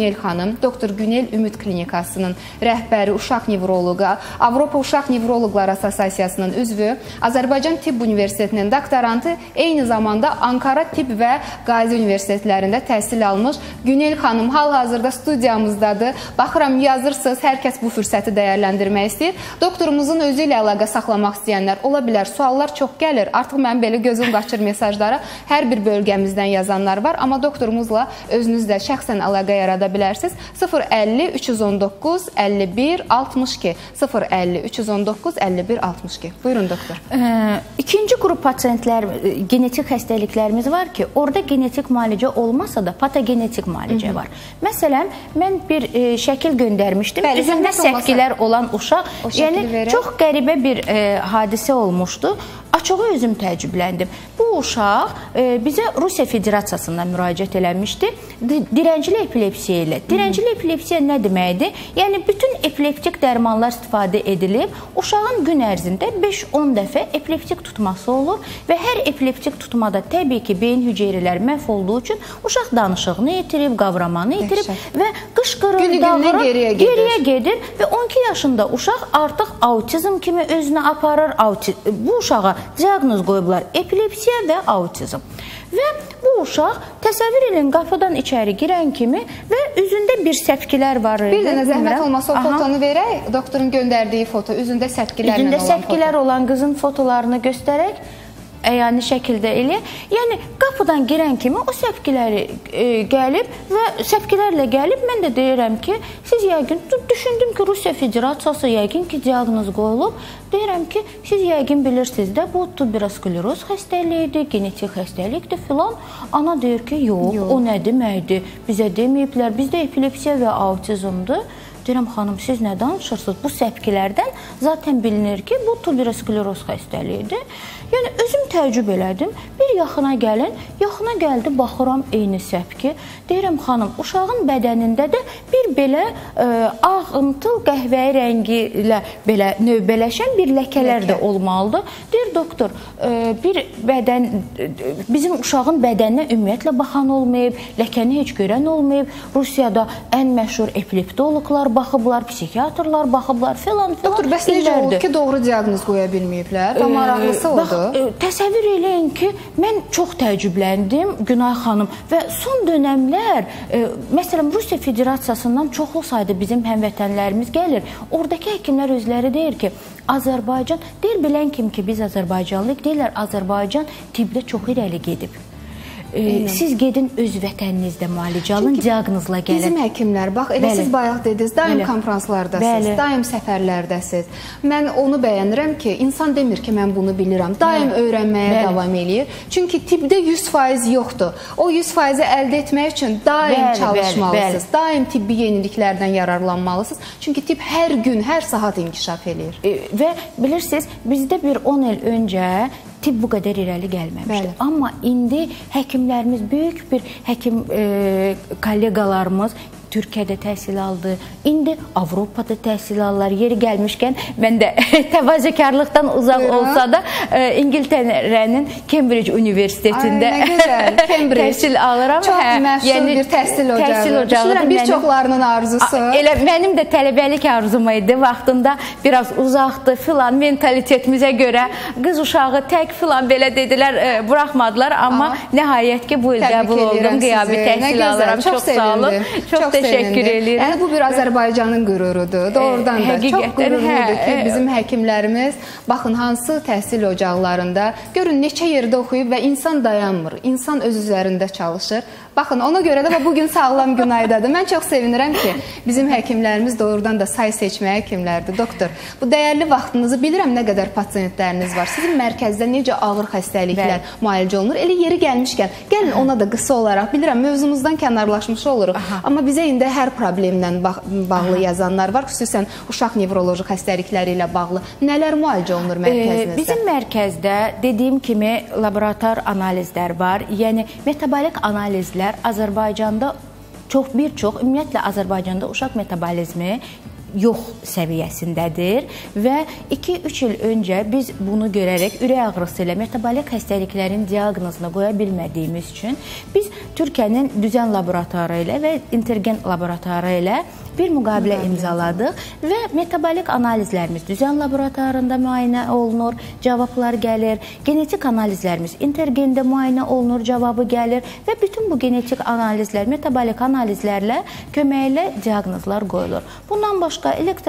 Speaker 1: xanım, doktor Günel Ümid Klinikasının rəhbəri, uşaq nevroloqu, Avropa Uşaq Nevroloqlar Assosiasiyasının üzvü, Azərbaycan Tibb Universitetinin doktorantı, eyni zamanda Ankara Tibb və Qazi Universitetlərində təhsil almış Günel xanım hal-hazırda studiyamızdadır. Baxıram, yazırsınız, hər kəs bu fürsəti dəyərləndirmək istəyir. Doktorumuzun özü ilə əlaqə saxlamaq istəyənlər ola bilər. Suallar çox gəlir. Artıq mənim belə gözüm qaçır mesajlara. Hər bir bölgəmizdən yazanlar var, amma doktorumuzla özünüzlə şəxsən əlaqə yarada bilərsiniz. sıfır əlli üç yüz on doqquz əlli bir altmış iki sıfır əlli üç yüz on doqquz əlli bir altmış iki. Buyurun doktor.
Speaker 3: Ee, ikinci qrup pasiyentlər, genetik xəstəliklərimiz var ki, orada genetik müalicə olmasa da patogenetik müalicə var. Məsələn, mən bir e, şəkil göndərmişdim.
Speaker 1: Bəli,
Speaker 3: üzündə səpkilər olan uşaq, yəni verək. Çox qəribə bir e, hadisə olmuşdu. Açığı özüm təəccübləndim. Bu uşaq e, bizə Rusiya Federasiyasından müraciət eləmişdi. Dirəncili epilepsiya ilə. Dirəncili epilepsiya nə deməkdir? Yəni, bütün epileptik dərmanlar istifadə edilib, uşağın gün ərzində beş on dəfə epileptik tutması olur və hər epileptik tutmada təbii ki, beyin hüceyrələri məhv olduğu üçün uşaq danışığını itirib, qavramanı itirib Dəhşət. Və qışqırır, dağırır, geriyə gedir. geriyə gedir və on iki yaşında uşaq artıq autizm kimi özünü aparır. Auti bu uşağa diaqnoz qoyublar epilepsiya və autizm. Və bu uşaq, təsəvvür edin, qapıdan içəri girən kimi və üzündə bir səpkilər var idi.
Speaker 1: Bir dənə zəhmət olmasa o fotonu verək, doktorun göndərdiyi foto, üzündə səpkilərlə
Speaker 3: üzündə
Speaker 1: olan
Speaker 3: səpkilər
Speaker 1: foto.
Speaker 3: olan qızın fotolarını göstərək, əyani şəkildə elə. Yəni, qapıdan girən kimi o səpkiləri e, gəlib və səpkilərlə gəlib, mən də deyirəm ki, siz yəqin, düşündüm ki, Rusiya Federasiyası yəqin ki, diaqnoz qoyulub, deyirəm ki, siz yəqin bilirsiniz də, bu tuberoskleroz xəstəliyidir, genetik xəstəlikdir filan. Ana deyir ki, yox, yox, o nə deməkdir, bizə deməyiblər, bizdə epilepsiya və autizmdir. Deyirəm, xanım, siz nə danışırsınız? Bu səpkilərdən zaten bilinir ki, bu tuberoskleroz xəstəliyidir. Yəni, özüm təəccüb elədim. Bir yaxına gəlin, yaxına gəldi, baxıram, eyni səpki. Deyirəm, xanım, uşağın bədənində də bir belə ə, ağımtıl qəhvəyi rəngi ilə belə növbələşən bir ləkələr Ləkə. də olmalıdır. Deyir, doktor, ə, bir bədən, bizim uşağın bədəninə ümumiyyətlə baxan olmayıb, ləkəni heç görən olmayıb. Rusiyada ən məşhur epileptoloqlar baxıblar, psixiatrlar baxıblar, filan, filan.
Speaker 1: Doktor, bəs necə oldu ki, doğru diaqnoz qoya bilməyiblər? Və maraqlısı oldu.
Speaker 3: Bax, təsəvvür eləyin ki, mən çox təəccübləndim, Günay xanım, və son dönəmlər, e, məsələn, Rusiya Federasiyasından çoxlu sayda bizim həmvətənlərimiz gəlir. Oradakı həkimlər özləri deyir ki, Azərbaycan, deyir bilən kim ki, biz Azərbaycanlıyıq, deyirlər, Azərbaycan tibbdə çox irəli gedib. Ee, siz gedin öz vətəninizdə müalicə alın, diaqnozla gəlin.
Speaker 1: Bizim həkimlər, bax, elə Bəli. siz bayaq dediniz, daim Bəli. konfranslardasınız, Bəli. daim səfərlərdəsiniz. Mən onu bəyənirəm ki, insan demir ki, mən bunu bilirəm. Daim Bəli. öyrənməyə Bəli. davam eləyir. Çünki tibbdə yüz faiz yoxdur. O yüz faizi əldə etmək üçün daim Bəli. çalışmalısınız. Bəli. Daim tibbi yeniliklərdən yararlanmalısınız. Çünki tibb hər gün, hər saat inkişaf eləyir.
Speaker 3: E, və bilirsiniz, bizdə bir on il öncə tibb bu qədər irəli gəlməmişdi. Bəli. Amma indi həkimlərimiz, böyük bir həkim e, kollegalarımız Türkiyədə təhsil aldı. İndi Avropada təhsil alırlar. Yeri gəlmişkən mən də təvazökarlıqdan uzaq Buyurun. olsa da e, İngiltərənin Cambridge Universitetində təhsil alıram.
Speaker 1: Çox hə, məşhur yəni, bir təhsil ocağı. Təhsil ocağı. Düşünürəm, bir çoxlarının arzusu.
Speaker 3: Elə mənim də tələbəlik arzum idi. Vaxtında biraz uzaqdı filan, mentalitetimizə görə qız uşağı tək filan belə dedilər, e, buraxmadılar. Amma Aha. nəhayət ki, bu il qəbul oldum. Qiyabi təhsil alıram. Çox, Çox sağ olun. Çox, Çox təşəkkür edirəm.
Speaker 1: Yəni, bu bir Azərbaycanın qürurudur. Doğrudan da Həqiqətən, çox qürurludur ki, bizim həkimlərimiz, baxın, hansı təhsil ocaqlarında, görün, neçə yerdə oxuyub və insan dayanmır. İnsan öz üzərində çalışır. Baxın, ona görə də bugün sağlam Günaydadır. Mən çox sevinirəm ki, bizim həkimlərimiz doğrudan da say seçmə həkimlərdir. Doktor, bu dəyərli vaxtınızı bilirəm nə qədər pasiyentləriniz var. Sizin mərkəzdə necə ağır xəstəliklər Bəli. müalicə olunur? Elə yeri gəlmişkən, gəlin ona da qısa olaraq, bilirəm, mövzumuzdan kənarlaşmış oluruq. Aha. Amma bizə indi hər problemlə bağlı Aha. yazanlar var, xüsusən uşaq nevroloji xəstəlikləri ilə bağlı. Nələr müalicə olunur mərkəzinizdə?
Speaker 3: Ee, bizim mərkəzdə dediyim kimi laborator analizlər var. Yəni metabolik analizlər Azərbaycanda çox bir çox, ümumiyyətlə Azərbaycanda uşaq metabolizmi yox səviyyəsindədir və iki üç il öncə biz bunu görərək ürək ağrısı ilə metabolik xəstəliklərin diaqnozunu qoya bilmədiyimiz üçün biz Türkiyənin Düzən laboratoru ilə və Intergen laboratoru ilə bir müqavilə imzaladıq və metabolik analizlərimiz Düzən laboratorunda müayinə olunur, cavablar gəlir. Genetik analizlərimiz Intergendə müayinə olunur, cavabı gəlir və bütün bu genetik analizlər, metabolik analizlərlə köməklə diaqnozlar qoyulur. Bundan başqa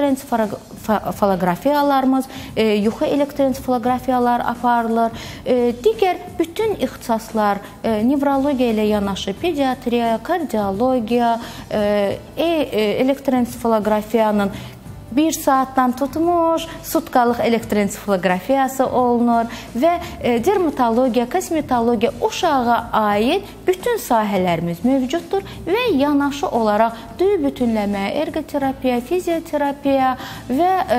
Speaker 3: elektroensefalografiyalarımız, e, yuxu elektroensefalografiyalar aparılır. E, digər bütün ixtisaslar, e, nevrologiya ilə yanaşı pediatriya, kardiologiya, e, e, elektroensefalografiyanın bir saatdan tutmuş, sutkalıq elektroensefalografiyası olunur və e, dermatologiya, kosmetologiya, uşağa aid bütün sahələrimiz mövcuddur və yanaşı olaraq düyü bütünləmə, ergoterapiya, fizioterapiya və e,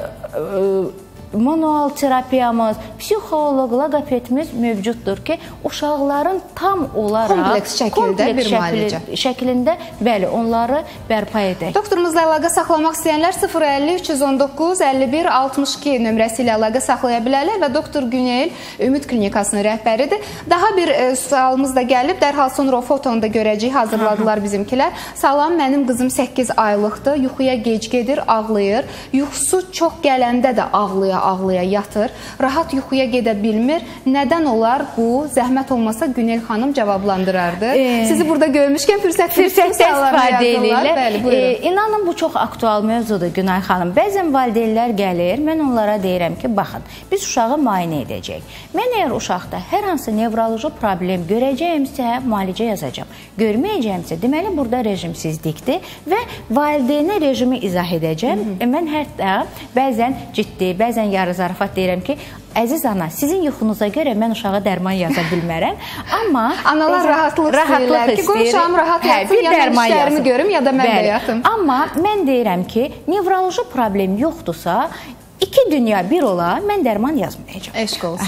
Speaker 3: e, manual terapiyamız, psixoloq, logopedimiz mövcuddur ki, uşaqların tam olaraq
Speaker 1: kompleks şəkildə kompleks bir müalicə
Speaker 3: şəklində bəli, onları bərpa edək.
Speaker 1: Doktorumuzla əlaqə saxlamaq istəyənlər sıfır əlli üç yüz on doqquz əlli bir altmış iki nömrəsi ilə əlaqə saxlaya bilərlər və doktor Günel Ümid Klinikasının rəhbəridir. Daha bir e, sualımız da gəlib, dərhal sonra o fotonu da görəcəyik, hazırladılar bizimkilər. Salam, mənim qızım səkkiz aylıqdır, yuxuya gec gedir, ağlayır. Yuxusu çox gələndə də ağlaya ağlaya yatır, rahat yuxuya gedə bilmir. Nədən olar bu? Zəhmət olmasa Günel xanım cavablandırardı. E, Sizi burada görmüşkən fürsət
Speaker 3: fürsət istifadə edirlər.
Speaker 1: Bəli, buyurun.
Speaker 3: E, inanın bu çox aktual mövzudur Günay xanım. Bəzən valideynlər gəlir, mən onlara deyirəm ki, baxın, biz uşağı müayinə edəcəyik. Mən əgər uşaqda hər hansı nevroloji problem görəcəyimsə, müalicə yazacağam. Görməyəcəyimsə, deməli burada rejimsizlikdir və valideynə rejimi izah edəcəm. Hı -hı. Mən hətta bəzən ciddi, bəzən yarı zarafat deyirəm ki, əziz ana, sizin yuxunuza görə mən uşağa dərman yaza bilmərəm. Amma
Speaker 1: analar rahatlıq, rahatlıq istəyir ki, qoy uşağım rahat yatsın, ya mən işlərimi görüm, ya da mən də yatım.
Speaker 3: Amma mən deyirəm ki, nevroloji problem yoxdursa, İki dünya bir ola, mən dərman yazmayacağam.
Speaker 1: Eşq olsun.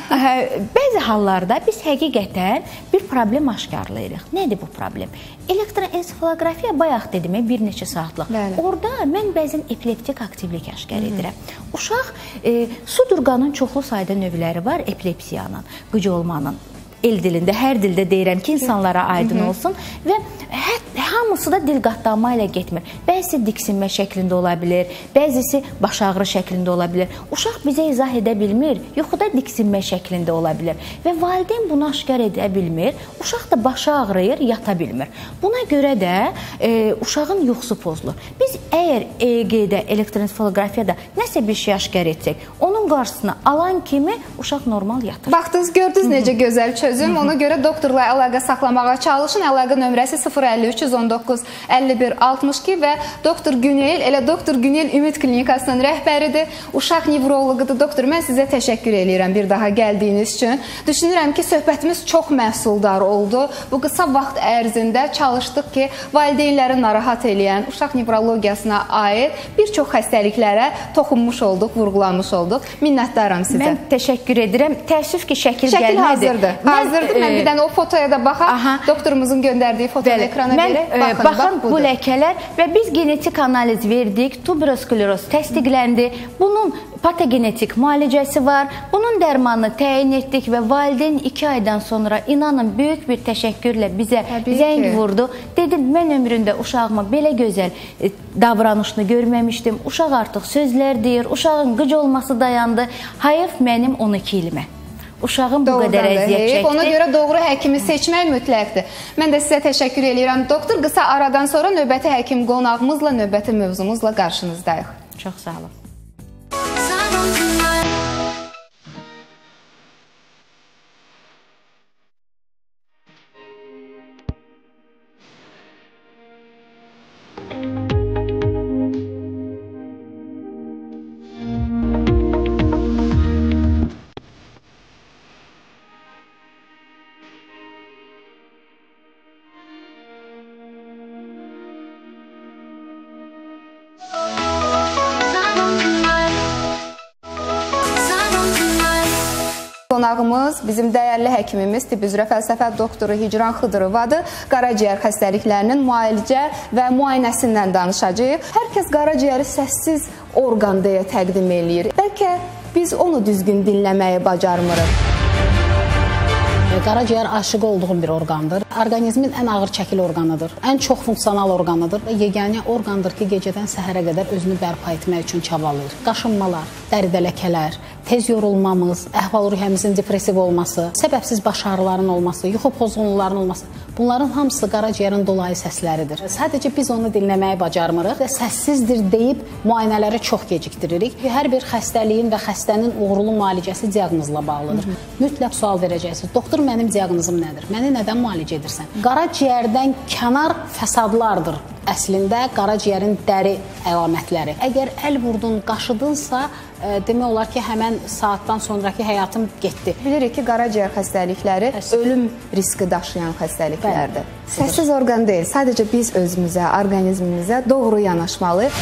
Speaker 3: Bəzi hallarda biz həqiqətən bir problem aşkarlayırıq. Nədir bu problem? Elektroensefalografiya bayaq dedim, bir neçə saatlıq. Bəli. Orada mən bəzən epileptik aktivlik aşkar edirəm. Hı -hı. Uşaq, e, sudurqanın çoxlu sayda növləri var, epilepsiyanın, qıcı olmanın. El dilində, hər dildə deyirəm ki, insanlara aydın Hı -hı. olsun və hə, hamısı da dil qatlanma ilə getmir. Bəzisi diksinmə şəklində ola bilir, bəzisi baş ağrı şəklində ola bilir. Uşaq bizə izah edə bilmir, yuxuda diksinmə şəklində ola bilir və valideyn bunu aşkar edə bilmir. Uşaq da başı ağrıyır, yata bilmir. Buna görə də e, uşağın yuxusu pozulur. Biz əgər E E G-də, elektroensefalografiyada nəsə bir şey aşkar etsək, onun qarşısını alan kimi uşaq normal yatır.
Speaker 1: Baxdınız, gördünüz Hı -hı. necə gözəl çözüm. Ona görə doktorla əlaqə saxlamağa çalışın. Əlaqə nömrəsi sıfır əlli üç yüz on doqquz əlli bir altmış iki və doktor Günel, elə doktor Günel Ümid Klinikasının rəhbəridir. Uşaq nevroloqudur. Doktor, mən sizə təşəkkür edirəm bir daha gəldiyiniz üçün. Düşünürəm ki, söhbətimiz çox məhsuldar oldu. Bu qısa vaxt ərzində çalışdıq ki, valideynləri narahat eləyən uşaq nevrologiyasına aid bir çox xəstəliklərə toxunmuş olduq, vurğulamış olduq. Minnətdaram sizə.
Speaker 3: Mən təşəkkür edirəm. Təəssüf ki, şəkil, şəkil gəlmədi.
Speaker 1: Hazırdır. Hazırdır. Mən bir dənə o fotoya da baxaq. Aha. Doktorumuzun göndərdiyi fotoyu ekrana verək.
Speaker 3: Baxın, baxın bax, bu ləkələr və biz genetik analiz verdik. Tuberoskleroz təsdiqləndi. Bunun patogenetik müalicəsi var. Bunun dərmanını təyin etdik və valideyn iki aydan sonra inanın böyük bir təşəkkürlə bizə Təbii zəng ki. vurdu. Dedim, mən ömrümdə uşağıma belə gözəl davranışını görməmişdim. Uşaq artıq sözlər deyir. Uşağın qıc olması dayandı. Hayıf mənim on iki ilimə. Uşağın bu qədər əziyyət çəkdi.
Speaker 1: Ona görə doğru həkimi seçmək mütləqdir. Mən də sizə təşəkkür edirəm. Doktor, qısa aradan sonra növbəti həkim qonağımızla, növbəti mövzumuzla qarşınızdayıq.
Speaker 3: Çox sağ olun.
Speaker 1: qonağımız bizim dəyərli həkimimiz, tibb üzrə fəlsəfə doktoru Hicran Xıdırovadır. Qaraciyər xəstəliklərinin müalicə və müayinəsindən danışacağıq. Hər kəs qaraciyəri səssiz orqan deyə təqdim eləyir. Bəlkə biz onu düzgün dinləməyi bacarmırıq.
Speaker 4: Qaraciyər aşiq olduğum bir orqandır. Orqanizmin ən ağır çəkili orqanıdır. Ən çox funksional orqanıdır. Yeganə orqandır ki, gecədən səhərə qədər özünü bərpa etmək üçün çabalayır. Qaşınmalar, dəridə ləkələr, tez yorulmamız, əhval-ruhiyyəmizin depressiv olması, səbəbsiz baş ağrıların olması, yuxu pozğunluqlarının olması, bunların hamısı qaraciyərin dolayı səsləridir. Sadəcə biz onu dinləməyi bacarmırıq və səssizdir deyib müayinələri çox gecikdiririk. Hər bir xəstəliyin və xəstənin uğurlu müalicəsi diaqnozla bağlıdır. Hı -hı. Mütləq sual verəcəksiniz. Doktor, mənim diaqnozum nədir? Məni nədən müalicə edirsən? Qaraciyərdən kənar fəsadlardır əslində qaraciyərin dəri əlamətləri. Əgər əl vurdun, qaşıdınsa, e, demək olar ki, həmən saatdan sonraki həyatım getdi.
Speaker 1: Bilirik ki, qaraciyər xəstəlikləri Əs ölüm riski daşıyan xəstəliklərdir. Səssiz orqan deyil, sadəcə biz özümüzə, orqanizmimizə doğru yanaşmalıyıq.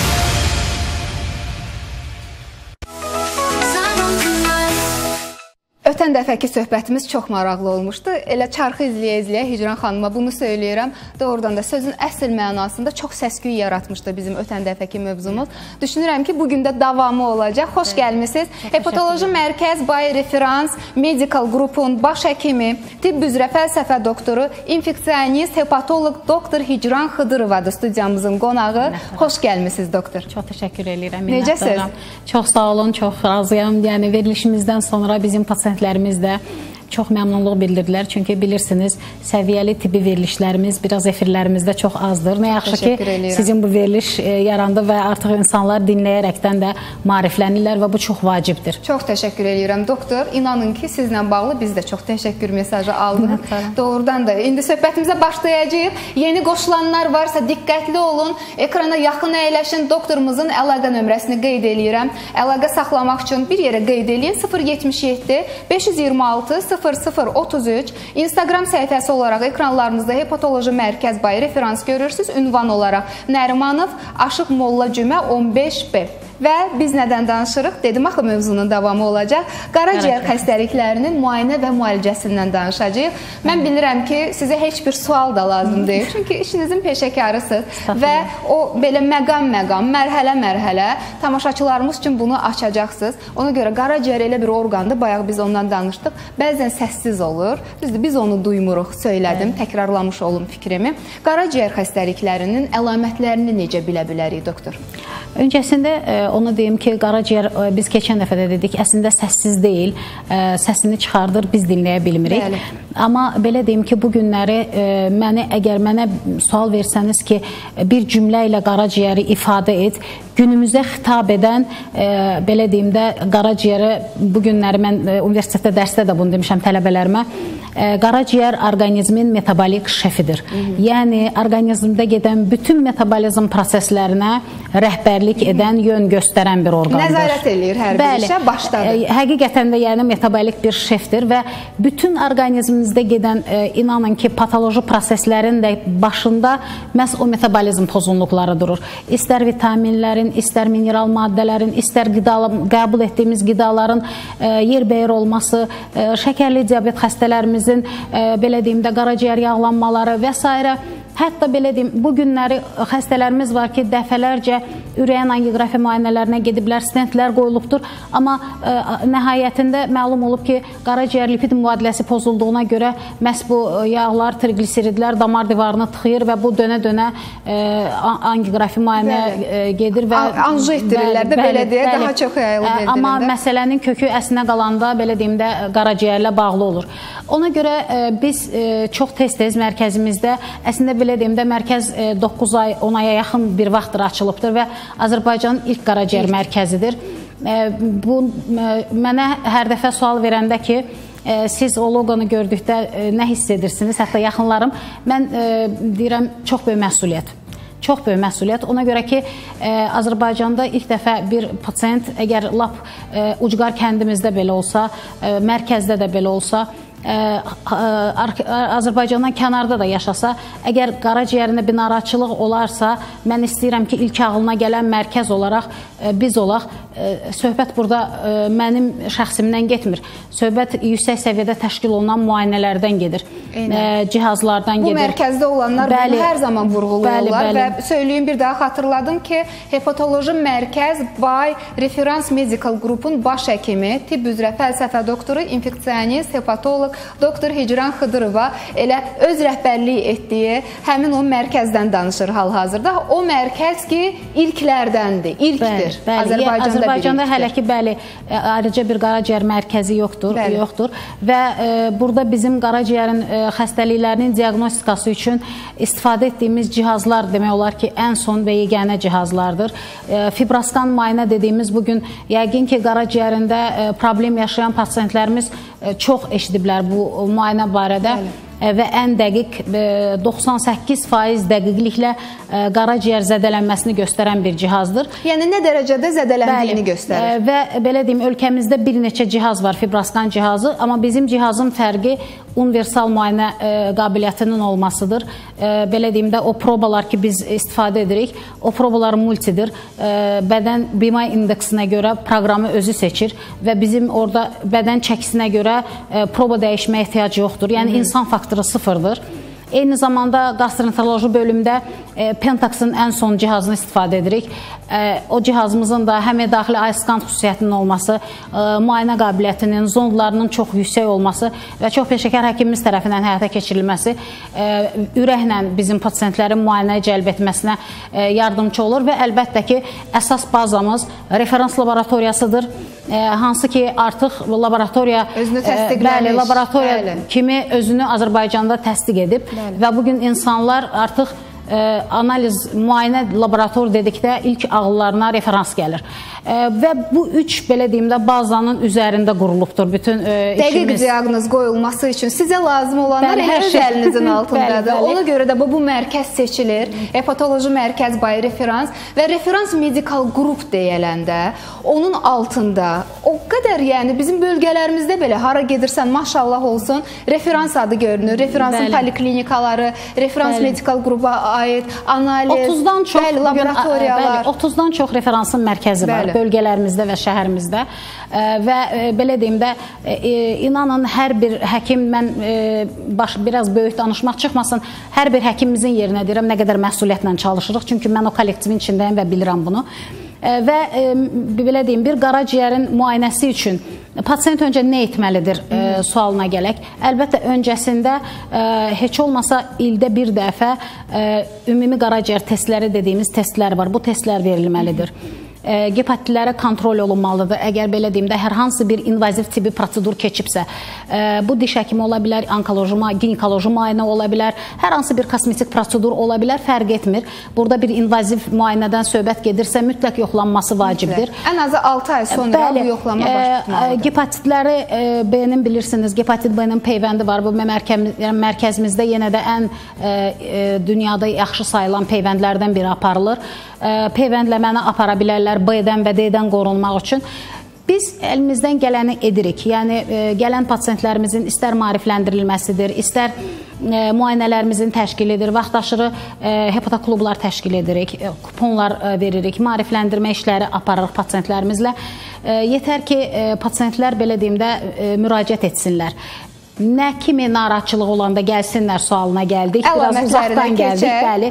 Speaker 1: Ötən dəfəki söhbətimiz çox maraqlı olmuşdu. Elə çarxı izləyə-izləyə Hicran xanıma bunu söyləyirəm. Doğrudan da sözün əsl mənasında çox səs-küy yaratmışdı bizim ötən dəfəki mövzumuz. Düşünürəm ki, bugün də davamı olacaq. Xoş evet. gəlmisiniz. Hepatoloji Mərkəz Bay Referans Medical Group'un baş həkimi, tibb üzrə fəlsəfə doktoru, infeksionist hepatoloq doktor Hicran Xıdırovadır studiyamızın qonağı. Xoş gəlmisiniz doktor.
Speaker 4: Çox təşəkkür edirəm.
Speaker 1: Necəsiz?
Speaker 4: Çox sağ olun, çox razıyam. Yəni verilişimizdən sonra bizim pasiyentlər də çox məmnunluq bildirdilər. Çünki bilirsiniz, səviyyəli tibbi verilişlərimiz biraz efirlərimizdə çox azdır. Nə yaxşı ki, eləyirəm. Sizin bu veriliş e, yarandı və artıq insanlar dinləyərəkdən də maariflənirlər və bu çox vacibdir.
Speaker 1: Çox təşəkkür edirəm doktor. İnanın ki, sizlə bağlı biz də çox təşəkkür mesajı aldıq. Doğrudan da indi söhbətimizə başlayacağıq. Yeni qoşulanlar varsa diqqətli olun. Ekrana yaxın əyləşin. Doktorumuzun əlaqə nömrəsini qeyd edirəm. Əlaqə saxlamaq üçün bir yerə qeyd edin. sıfır yetmiş yeddi beş yüz iyirmi altı sıfır sıfır otuz üç. Instagram səhifəsi olaraq ekranlarınızda Hepatoloji Mərkəz Bay Referans görürsünüz. Ünvan olaraq Nərimanov Aşıq Molla Cümə on beş B. Və biz nədən danışırıq? Dedim, axı mövzunun davamı olacaq. Qaraciyər xəstəliklərinin müayinə və müalicəsindən danışacağıq. Mən bilirəm ki, sizə heç bir sual da lazım deyil. Çünki işinizin peşəkarısınız. Və o belə məqam-məqam, mərhələ-mərhələ tamaşaçılarımız üçün bunu açacaqsınız. Ona görə qaraciyər elə bir orqandır. Bayaq biz ondan danışdıq. Bəzən səssiz olur. Düzdür, biz onu duymuruq, söylədim, evet. təkrarlamış olum fikrimi. Qaraciyər xəstəliklərinin əlamətlərini necə bilə bilərik, doktor?
Speaker 4: Öncəsində e, onu deyim ki, qaraciyər e, biz keçən dəfə də dedik, əslində səssiz deyil, e, səsini çıxardır, biz dinləyə bilmirik. Bəli. Amma belə deyim ki, bu günləri e, məni, əgər mənə sual versəniz ki, bir cümlə ilə qaraciyəri ifadə et, günümüzə xitab edən, e, belə deyim də, qaraciyəri bu günləri mən e, universitetdə dərsdə də bunu demişəm tələbələrimə, e, qaraciyər orqanizmin metabolik şefidir. Hı -hı. Yəni, orqanizmdə gedən bütün metabolizm proseslərinə rəhbərlik edən, yön göstərən bir orqandır.
Speaker 1: Nəzarət eləyir hər bir işə, başdadır.
Speaker 4: E, həqiqətən də yəni metabolik bir şefdir və bütün orqanizmimizdə gedən, e, inanın ki, patoloji proseslərin də başında məhz o metabolizm pozğunluqları durur. İstər vitaminlərin, istər mineral maddələrin, istər qida, qəbul etdiyimiz qidaların e, yerbəyər olması, e, şəkərli diabet xəstələrimizin, e, belə deyim də, qaraciyər yağlanmaları və s. Hətta belə deyim, bu günləri xəstələrimiz var ki, dəfələrcə ürəyin angioqrafiya müayinələrinə gediblər, stentlər qoyulubdur. Amma ə, nəhayətində məlum olub ki, qaraciyər lipid mübadiləsi pozulduğuna görə məhz bu yağlar, triqliseridlər damar divarını tıxıyır və bu dönə-dönə angioqrafiya müayinə ə, gedir və
Speaker 1: anju etdirirlər də, belə deyə daha çox yayılıb edilir.
Speaker 4: Amma məsələnin kökü əslinə qalanda belə deyim də qaraciyərlə bağlı olur. Ona görə ə, biz ə, çox tez-tez mərkəzimizdə əslində belə deyim də, mərkəz doqquz ay, on aya yaxın bir vaxtdır açılıbdır və Azərbaycanın ilk qaraciyər mərkəzidir. Bu, mənə hər dəfə sual verəndə ki, siz o loqonu gördükdə nə hiss edirsiniz, hətta yaxınlarım, mən deyirəm, çox böyük məsuliyyət. Çox böyük məsuliyyət. Ona görə ki, Azərbaycanda ilk dəfə bir pasiyent, əgər lap ucqar kəndimizdə belə olsa, mərkəzdə də belə olsa, Azərbaycandan kənarda da yaşasa, əgər qaraciyərində bir narahatçılıq olarsa, mən istəyirəm ki, ilk ağlına gələn mərkəz olaraq biz olaq. söhbət burada mənim şəxsimdən getmir. Söhbət yüksək səviyyədə təşkil olunan müayinələrdən gedir. Eynən. Cihazlardan
Speaker 1: bu
Speaker 4: gedir.
Speaker 1: Bu mərkəzdə olanlar
Speaker 4: bəli,
Speaker 1: bunu hər zaman vurğulayırlar
Speaker 4: bəli, bəli.
Speaker 1: və söyləyim bir daha xatırladım ki, Hepatoloji Mərkəz Bay Referans Medical Group'un baş həkimi, tibb üzrə fəlsəfə doktoru, infeksionist, hepatolog doktor Hicran Xıdırova elə öz rəhbərliyi etdiyi həmin o mərkəzdən danışır hal-hazırda. O mərkəz ki, ilklərdəndir, ilkdir.
Speaker 4: Bəli, bəli.
Speaker 1: Azərbaycanda,
Speaker 4: Azərbaycanda hələ ki, bəli, ayrıca bir qaraciyər mərkəzi yoxdur, bəli. yoxdur və e, burada bizim qaraciyərin e, xəstəliklərinin diaqnostikası üçün istifadə etdiyimiz cihazlar demək olar ki, ən son və yeganə cihazlardır. E, fibroskan müayinə dediyimiz bugün yəqin ki, qaraciyərində e, problem yaşayan pasientlərimiz e, çox eşidiblər bu müayinə barədə. Bəli. Və ən dəqiq doxsan səkkiz faiz dəqiqliklə qaraciyər zədələnməsini göstərən bir cihazdır.
Speaker 1: Yəni nə dərəcədə zədələndiyini göstərir.
Speaker 4: Və belə deyim, ölkəmizdə bir neçə cihaz var, fibroskan cihazı, amma bizim cihazın fərqi universal müayinə qabiliyyətinin olmasıdır. Belə deyim də, o probalar ki, biz istifadə edirik, o probalar multidir. Bədən B M I indeksinə görə proqramı özü seçir və bizim orada bədən çəkisinə görə proba dəyişməyə ehtiyac yoxdur. Yəni, insan faktoru sıfırdır. Eyni zamanda gastroenteroloji bölümdə e, Pentax'ın ən son cihazını istifadə edirik. E, o cihazımızın da həm daxili ayskant xüsusiyyətinin olması, e, müayinə qabiliyyətinin, zonlarının çox yüksək olması və çox peşəkar həkimimiz tərəfindən həyata keçirilməsi e, ürəklə bizim pasientlərin müayinəyə cəlb etməsinə e, yardımcı olur və əlbəttə ki, əsas bazamız referans laboratoriyasıdır. E, hansı ki, artıq laboratoriya
Speaker 1: özünü təsdiqləmiş.
Speaker 4: Bəli, laboratoriya bəli. kimi özünü Azərbaycanda təsdiq edib. Bəli. Və bugün insanlar artıq e, analiz, müayinə laborator dedikdə ilk ağıllarına referans gəlir. E, və bu üç, belə deyim də, bazanın üzərində qurulubdur bütün e,
Speaker 1: Dəqiq
Speaker 4: işimiz.
Speaker 1: diaqnoz qoyulması üçün sizə lazım olanlar
Speaker 4: bəli,
Speaker 1: hər şey əlinizin altındadır.
Speaker 4: bəli, bəli.
Speaker 1: Ona görə də bu, bu mərkəz seçilir. Hepatoloji mərkəz Bay Referans və Referans Medical Group deyiləndə onun altında o qədər, yəni bizim bölgələrimizdə belə hara gedirsən maşallah olsun, referans adı görünür. Referansın poliklinikaları, Referans bəli. Medical Group-a aid analiz,
Speaker 4: otuzdan çox,
Speaker 1: bəli, laboratoriyalar.
Speaker 4: Bəli, otuzdan çox referansın mərkəzi var. Bəli. Bölgələrimizdə və şəhərimizdə və belə deyim də, inanın hər bir həkim, mən baş, biraz böyük danışmaq çıxmasın, hər bir həkimimizin yerinə deyirəm, nə qədər məsuliyyətlə çalışırıq, çünki mən o kollektivin içindəyim və bilirəm bunu. Və belə deyim, bir qaraciyərin müayinəsi üçün pasient öncə nə etməlidir e, sualına gələk. Əlbəttə, öncəsində e, heç olmasa ildə bir dəfə e, ümumi qaraciyər testləri dediyimiz testlər var. Bu testlər verilməlidir. E, Gepatitlərə kontrol olunmalıdır. Əgər belə deyim də, hər hansı bir invaziv tibbi prosedur keçibsə, e, bu diş həkimi ola bilər, onkoloji, ginekoloji müayinə ola bilər, hər hansı bir kosmetik prosedur ola bilər, fərq etmir. Burada bir invaziv müayinədən söhbət gedirsə, mütləq yoxlanması vacibdir.
Speaker 1: Ən azı altı ay sonra bəli, bu yoxlanma baş tutmalıdır.
Speaker 4: Gepatitləri e, B-nin bilirsiniz, gepatit B-nin peyvəndi var. Bu mərkəzimizdə yenə də ən e, e, dünyada yaxşı sayılan peyvəndlərdən biri aparılır. E, peyvəndləməni apara bilərlər B-dən və D-dən qorunmaq üçün. Biz əlimizdən gələni edirik. Yəni, e, gələn pasientlərimizin istər maarifləndirilməsidir, istər e, müayinələrimizin təşkilidir, vaxtaşırı e, hepatoklublar təşkil edirik, e, kuponlar e, veririk, maarifləndirmə işləri aparırıq pasientlərimizlə. E, yetər ki, e, pasientlər, belə deyim də, e, müraciət etsinlər. Nə kimi narahatçılıq olanda gəlsinlər sualına gəldik. Biraz uzaqdan gəldik, bəli.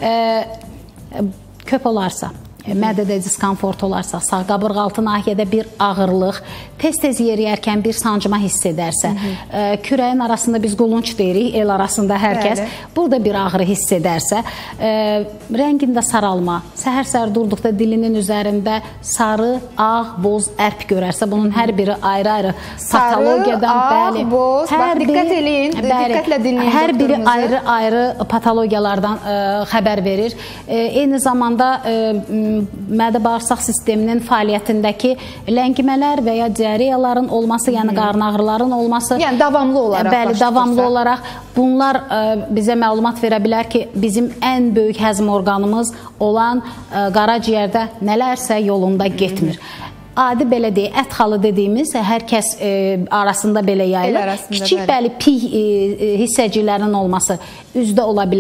Speaker 4: E, köp olarsa, mədədə diskomfort olarsa, sağ qabırğaltı nahiyədə bir ağırlıq, tez-tez yeriyərkən bir sancma hiss edərsə, e, kürəyin arasında biz qulunç deyirik, el arasında hər kəs, burada bir ağrı hiss edərsə, e, rəngində saralma, səhər-səhər durduqda dilinin üzərində sarı, ağ, boz ərp görərsə, bunun hər biri ayrı-ayrı patologiyadan,
Speaker 1: sarı,
Speaker 4: bəli,
Speaker 1: ağ, boz, bax, diqqət eləyin, diqqətlə dinləyin
Speaker 4: hər biri
Speaker 1: doktorumuzu.
Speaker 4: ayrı-ayrı patologiyalardan e, xəbər verir. E, eyni zamanda e, mədə-bağırsaq sisteminin fəaliyyətindəki ləngimələr və ya diareyaların olması, yəni qarın ağrıların olması,
Speaker 1: yəni davamlı olaraq,
Speaker 4: bəli, davamlı olaraq bunlar ə, bizə məlumat verə bilər ki, bizim ən böyük həzm orqanımız olan ə, qaraciyərdə nələrsə yolunda getmir. Adi belə deyək, ət xalı dediyimiz hər kəs e, arasında belə yayılır. Kiçik bəli, piy e, hissəciklərinin olması üzdə ola bilər,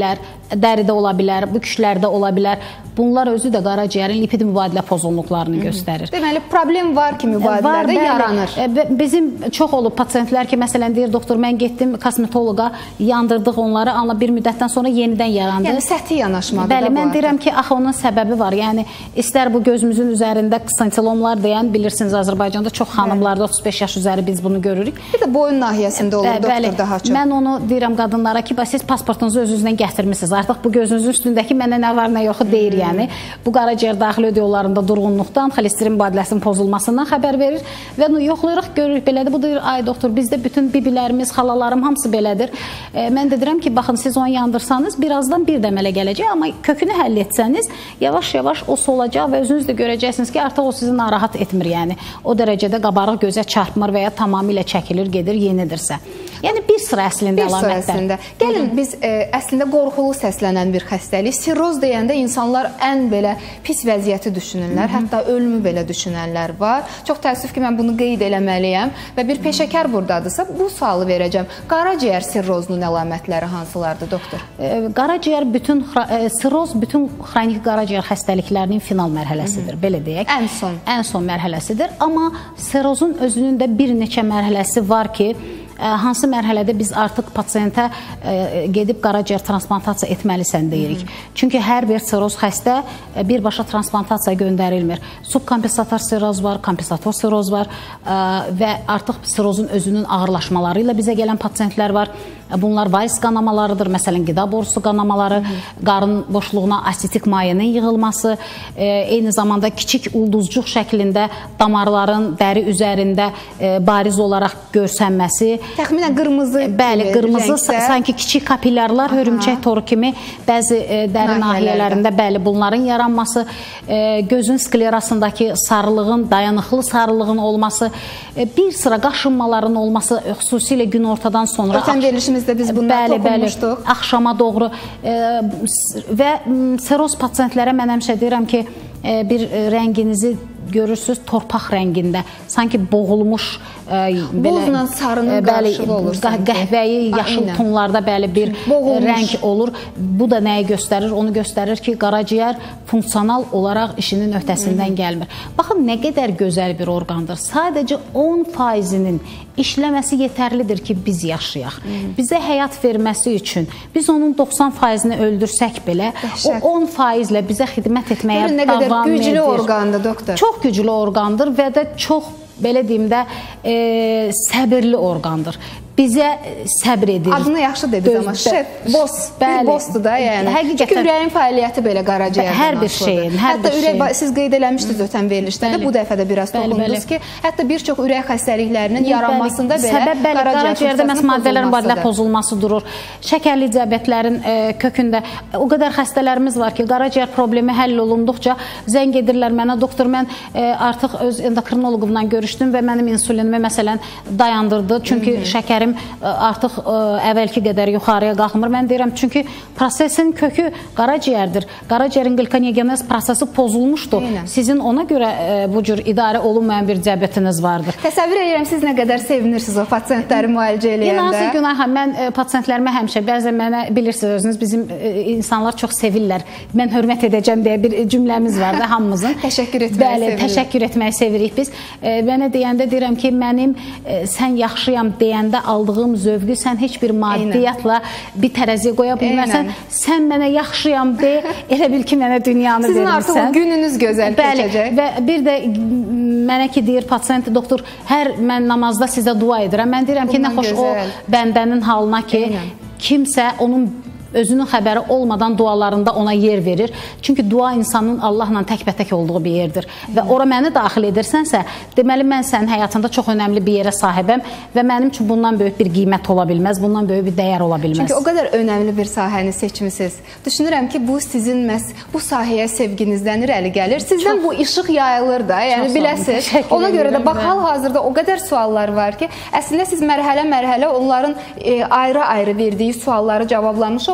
Speaker 4: dəridə ola bilər, büküşlərdə ola bilər. Bunlar özü də qaraciyərin lipid mübadilə pozğunluqlarını göstərir.
Speaker 1: Deməli, problem var ki, mübadilələrdə yaranır.
Speaker 4: Bizim çox olub pasiyentlər ki, məsələn, deyir, doktor, mən getdim kosmetoloqa, yandırdıq onları, amma bir müddətdən sonra yenidən yarandı.
Speaker 1: Yəni, səthi yanaşmadır da bu.
Speaker 4: Bəli, mən deyirəm ki, axı onun səbəbi var. Yəni, istər bu gözümüzün üzərində ksantilomlar deyən, bilirsiniz, Azərbaycanda çox xanımlarda otuz beş yaş üzəri biz bunu görürük.
Speaker 1: Bir də boyun nahiyəsində olur, doktor, daha çox.
Speaker 4: Mən onu deyirəm qadınlara ki, siz pasportunuzu özünüzdən gətirmişsiniz. Artıq bu gözünüzün üstündəki mənə nə var, nə yoxu deyir, yəni. Bu qaraciyər daxili ödə yollarında durğunluqdan, xolesterin mübadiləsinin pozulmasından xəbər verir və yoxlayırıq, görürük belədir. Bu deyir, ay doktor, bizdə bütün bibilərimiz, xalalarım hamısı belədir. E, mən də deyirəm ki, baxın, siz onu yandırsanız, birazdan bir dəmələ gələcək, amma kökünü həll etsəniz, yavaş-yavaş o solacaq və özünüz də görəcəksiniz ki, artıq o sizi narahat etmir, yəni. O dərəcədə qabarıq gözə çarpmır və ya tamamilə çəkilir, gedir, yenidirsə. Yəni, bir sıra əslində əlamətlər.
Speaker 1: Bir sıra əslində. Gəlin, biz e, əslində qorxulu səslənən bir xəstəlik. Sirroz deyəndə insanlar ən belə pis vəziyyəti düşünürlər, hətta ölümü belə düşünənlər var. Çox təəssüf ki, mən bunu qeyd eləməliyəm və bir peşəkar buradadırsa, bu sualı verəcəm. Qaraciyər sirrozunun əlamətləri hansılardır, doktor?
Speaker 4: E, qaraciyər bütün, e, sirroz bütün xronik qaraciyər xəstəliklərinin final mərhələsidir, belə deyək.
Speaker 1: Ən son.
Speaker 4: Ən son mərhələsidir, amma sirrozun özünün də bir neçə mərhələsi var ki, hansı mərhələdə biz artıq pasiyentə gedib qaraciyər transplantasiya etməlisən deyirik. Çünki hər bir sirroz xəstə birbaşa transplantasiya göndərilmir. Subkompensator sirroz var, kompensator sirroz var və artıq sirrozun özünün ağırlaşmaları ilə bizə gələn pasiyentlər var. Bunlar varis qanamalarıdır, məsələn, qida borusu qanamaları, qarın boşluğuna asitik mayenin yığılması, eyni zamanda kiçik ulduzcuq şəklində damarların dəri üzərində bariz olaraq görsənməsi.
Speaker 1: Təxminən qırmızı
Speaker 4: Bəli, qırmızı,
Speaker 1: rəngsə,
Speaker 4: sanki kiçik kapillərlər, hörümçək toru kimi bəzi dəri nahiyələrində, bəli, bunların yaranması, gözün sklerasındakı sarılığın, dayanıqlı sarılığın olması, bir sıra qaşınmaların olması, xüsusilə gün ortadan sonra.
Speaker 1: Ötən verilişimizdə biz bundan toxunmuşduq.
Speaker 4: Axşama doğru və sirroz pasiyentlərə mən həmişə deyirəm ki, bir rənginizi görürsünüz torpaq rəngində, sanki boğulmuş
Speaker 1: bozla sarının qarışığı olur.
Speaker 4: Qəhvəyi, yaşıl tonlarda bəli bir rəng olur. Bu da nəyi göstərir? Onu göstərir ki, qaraciyər funksional olaraq işinin öhdəsindən gəlmir. Baxın, nə qədər gözəl bir orqandır. Sadəcə on faizinin işləməsi yetərlidir ki, biz yaşayaq. Bizə həyat verməsi üçün biz onun doxsan faizini öldürsək belə, o on faizlə bizə xidmət etməyə davam edir.
Speaker 1: Nə qədər güclü orqandır, doktor.
Speaker 4: Çox güclü orqandır və də çox, belə deyim də, e, səbirli orqandır. Bizə səbr edir.
Speaker 1: Adını yaxşı dediniz, amma şef, boss, bir bossdur da, yəni. Çünki ürəyin fəaliyyəti belə qaraciyərdən
Speaker 4: hər bir şeyin, hər bir şeyin.
Speaker 1: Hətta siz qeyd eləmişdiniz ötən verilişdə də, bu dəfə də biraz toxundunuz ki, hətta bir çox ürək xəstəliklərinin yaranmasında belə
Speaker 4: qaraciyərdə məhz maddələrin mübadilə pozulması durur. Şəkərli diabetlərin kökündə o qədər xəstələrimiz var ki, qaraciyər problemi həll olunduqca zəng edirlər mənə, doktor, mən artıq öz endokrinoloqumdan görüşdüm və mənim insulinimi məsələn dayandırdı, çünki şəkərim artıq əvvəlki qədər yuxarıya qalxmır. Mən deyirəm, çünki prosesin kökü qaraciyərdir. Qaraciyərin qlikoneogenez prosesi pozulmuşdur. Sizin ona görə bu cür idarə olunmayan bir diabetiniz vardır.
Speaker 1: Təsəvvür edirəm, siz nə qədər sevinirsiniz o pasiyentləri müalicə eləyəndə.
Speaker 4: Günahsız günah, mən pasiyentlərimə həmişə, bəzən mənə bilirsiniz özünüz, bizim insanlar çox sevirlər. Mən hörmət edəcəm deyə bir cümləmiz var da hamımızın.
Speaker 1: Təşəkkür etməyi
Speaker 4: Bəli,
Speaker 1: sevirik.
Speaker 4: Təşəkkür etməyi sevirik biz. Mənə deyəndə deyirəm ki, mənim sən yaxşıyam deyəndə aldığım zövqü sən heç bir maddiyyatla bir tərəziyə qoya bilməsən. Sən mənə yaxşıyam de, elə bil ki, mənə dünyanı
Speaker 1: Sizin
Speaker 4: verirsən.
Speaker 1: Sizin artıq o gününüz gözəl
Speaker 4: Bəli,
Speaker 1: keçəcək.
Speaker 4: Və bir də mənə ki, deyir pasiyent, doktor, hər mən namazda sizə dua edirəm. Mən deyirəm ki, nə xoş o bəndənin halına ki, kimsə onun özünün xəbəri olmadan dualarında ona yer verir. Çünki dua insanın Allahla təkbətək olduğu bir yerdir. Və ora məni daxil edirsənsə, deməli mən sənin həyatında çox önəmli bir yerə sahibəm və mənim üçün bundan böyük bir qiymət ola bilməz, bundan böyük bir dəyər ola bilməz.
Speaker 1: Çünki o qədər önəmli bir sahəni seçmisiniz. Düşünürəm ki, bu sizin məhz bu sahəyə sevginizdən irəli gəlir. Sizdən bu işıq yayılır da, yəni biləsiniz. Ona görə də bax, hal-hazırda o qədər suallar var ki, əslində siz mərhələ-mərhələ onların ayrı-ayrı verdiyi sualları cavablamış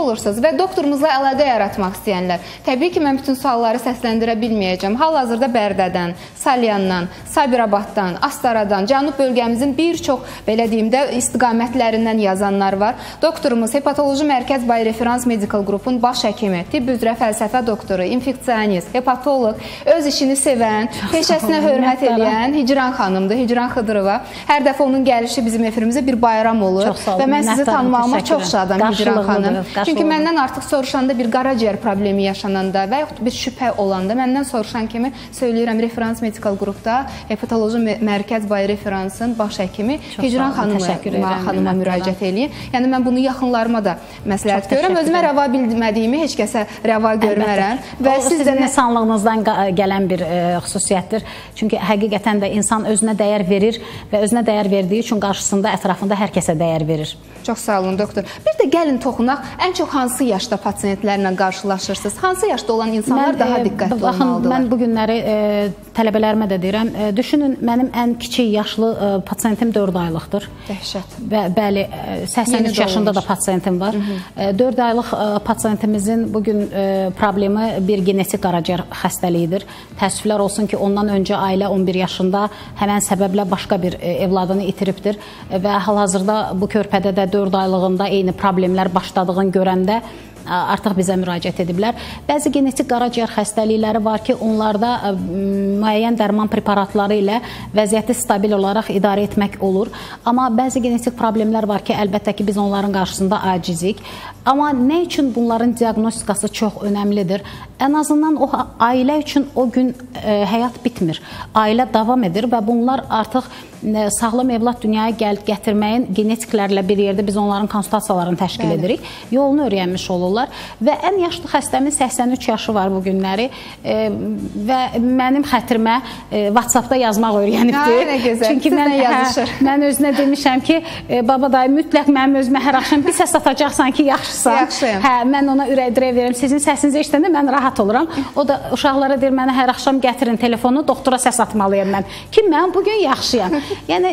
Speaker 1: olursunuz və doktorumuzla əlaqə yaratmaq istəyənlər. Təbii ki, mən bütün sualları səsləndirə bilməyəcəm. Hal-hazırda Bərdədən, Salyandan, Sabirabaddan, Astaradan, Cənub bölgəmizin bir çox, belə deyim də, istiqamətlərindən yazanlar var. Doktorumuz Hepatoloji Mərkəz Bay Referans Medical Group'un baş həkimi, tibb üzrə fəlsəfə doktoru, infeksionist, hepatoloq, öz işini sevən, peşəsinə hörmət edən Hicran xanımdır, Hicran Xıdırova. Hər dəfə onun gəlişi bizim efirimizə bir bayram olur və mən sizi tanımağıma çox şadam Hicran xanım. Çünki məndən artıq soruşanda bir qaraciyər problemi yaşananda və yaxud bir şübhə olanda məndən soruşan kimi söyləyirəm, Referans Medical Group'da Hepatoloji Mərkəz Bay Referansın baş həkimi Hicran xanıma müraciət eləyin. Yəni mən bunu yaxınlarıma da məsləhət görürəm. Özümə rəva bilmədiyimi heç kəsə rəva görmərəm.
Speaker 4: Və o sizin insanlığınızdan gələn bir xüsusiyyətdir. Çünki həqiqətən də insan özünə dəyər verir və özünə dəyər verdiyi üçün qarşısında, ətrafında hər kəsə dəyər verir.
Speaker 1: Çox sağ olun, doktor. Bir də gəlin toxunaq, ən çox hansı yaşda pasiyentlərlə qarşılaşırsınız? Hansı yaşda olan insanlar mən, daha diqqətli baxın, olmalıdırlar?
Speaker 4: Mən bu günləri e, tələbələrimə də deyirəm. E, düşünün, mənim ən kiçik yaşlı e, pasiyentim dörd aylıqdır.
Speaker 1: Dəhşət.
Speaker 4: Və, bəli, səksən üç yaşında da pasiyentim var. E, dörd aylıq e, pasiyentimizin bugün e, problemi bir genetik qaraciyər xəstəliyidir. Təəssüflər olsun ki, ondan öncə ailə on bir yaşında həmən səbəblə başqa bir e, evladını itiribdir. E, və hal-hazırda bu körpədə də dörd aylığında eyni problemlər başladığını görəndə artıq bizə müraciət ediblər. Bəzi genetik qaraciyər xəstəlikləri var ki, onlarda müəyyən dərman preparatları ilə vəziyyəti stabil olaraq idarə etmək olur. Amma bəzi genetik problemlər var ki, əlbəttə ki, biz onların qarşısında acizik. Amma nə üçün bunların diaqnostikası çox önəmlidir? Ən azından o ailə üçün o gün e, həyat bitmir. Ailə davam edir və bunlar artıq e, sağlam evlad dünyaya gəl gətirməyin genetiklərlə bir yerdə biz onların konsultasiyalarını təşkil Bəli. edirik. Yolunu öyrənmiş olurlar. Və ən yaşlı xəstəmin səksən üç yaşı var bu günləri e, və mənim xətrimə e, WhatsApp-da yazmaq öyrənibdir.
Speaker 1: Nə gözəl.
Speaker 4: Çünki
Speaker 1: Siz
Speaker 4: mən, hə, mən özünə demişəm ki, e, baba dayı mütləq mənim özümə hər axşam bir səs atacaqsan ki, yaxşısan.
Speaker 1: Yaxşıyım.
Speaker 4: Hə, mən ona ürək dirək verirəm. Sizin səsinizi eşidəndə mən rahat oluram. O da uşaqlara deyir, mənə hər axşam gətirin telefonu, doktora səs atmalıyam mən. Ki, mən bugün yaxşıyam. Yəni,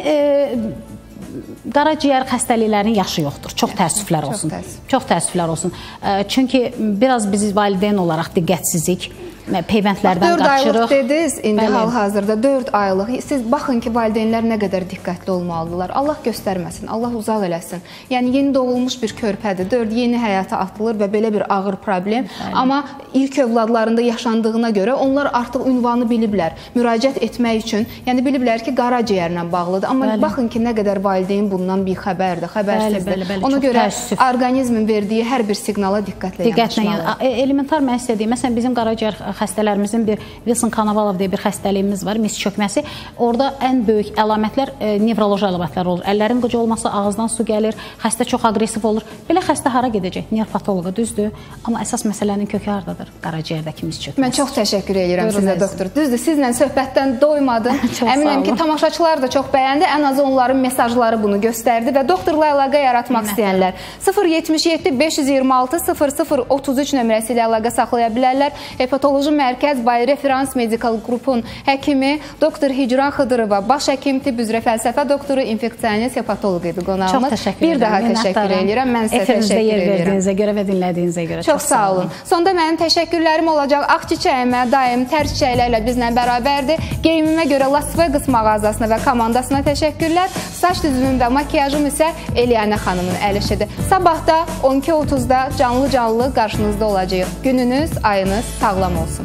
Speaker 4: e, qaraciyər xəstəliklərin yaşı yoxdur. Çox təəssüflər olsun. Çox təəssüf. Çox təəssüflər olsun. E, çünki biraz biz valideyn olaraq diqqətsizlik, peyvəndlərdən qaçırıq.
Speaker 1: dörd aylıq dediniz, indi hal-hazırda dörd aylıq. Siz baxın ki, valideynlər nə qədər diqqətli olmalıdırlar. Allah göstərməsin, Allah uzaq eləsin. Yəni, yeni doğulmuş bir körpədir, dörd yeni həyata atılır və belə bir ağır problem. Bəli. Amma ilk övladlarında yaşandığına görə onlar artıq ünvanı biliblər, müraciət etmək üçün. Yəni, biliblər ki, qaraciyərlə bağlıdır. Amma bəli. Baxın ki, nə qədər valideyn bundan bir xəbərdir, xəbərsizdir. Ona Çox görə təəssüf. orqanizmin verdiyi hər bir siqnala diqqətlə yanaşmalıdır.
Speaker 4: Elementar mən sizə deyim, məsələn, bizim qaraciyər xəstələrimizin bir Wilson-Konovalov deyə bir xəstəliyimiz var, mis çökməsi. Orada ən böyük əlamətlər e, nevroloji əlamətlər olur. Əllərin qıcı olması, ağızdan su gəlir, xəstə çox aqressiv olur. Belə xəstə hara gedəcək? Nevropatoloqa, düzdür? Amma əsas məsələnin kökü hardadır? Qaraciyərdəki mis çökməsi.
Speaker 1: Mən çox təşəkkür edirəm sizə, doktor. Düzdür, sizlə söhbətdən doymadım. Əminəm ki, tamaşaçılar da çox bəyəndi. Ən azı onların mesajları bunu göstərdi və doktorla əlaqə yaratmaq Minətlər. istəyənlər sıfır yetmiş yeddi beş yüz iyirmi altı sıfır sıfır otuz üç nömrəsi ilə əlaqə saxlaya bilərlər. Hepatoloji Mərkəz Bay Referans Medical Group'un həkimi doktor Hicran Xıdırova, baş həkim, tibb üzrə fəlsəfə doktoru, infeksionist, hepatoloq idi qonağımız.
Speaker 4: Çox təşəkkür edirəm.
Speaker 1: Bir daha təşəkkür edirəm. Mən sizə təşəkkür
Speaker 4: yer
Speaker 1: edirəm.
Speaker 4: verdiyinizə görə və dinlədiyinizə görə.
Speaker 1: Çox, çox sağ olun. Sonda mənim təşəkkürlərim olacaq Ağ Çiçəyimə, daim tər çiçəklərlə bizlə bərabərdir. Geyimimə görə Las Vegas mağazasına və komandasına təşəkkürlər. Saç düzümüm və makiyajım isə Eliyanə xanımın əl işidir. Sabah da on iki otuzda canlı-canlı qarşınızda olacağıq. Gününüz, ayınız sağlam olsun.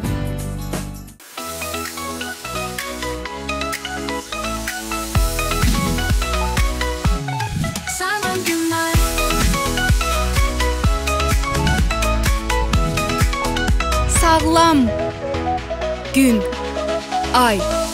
Speaker 1: Sağlam gün, ay.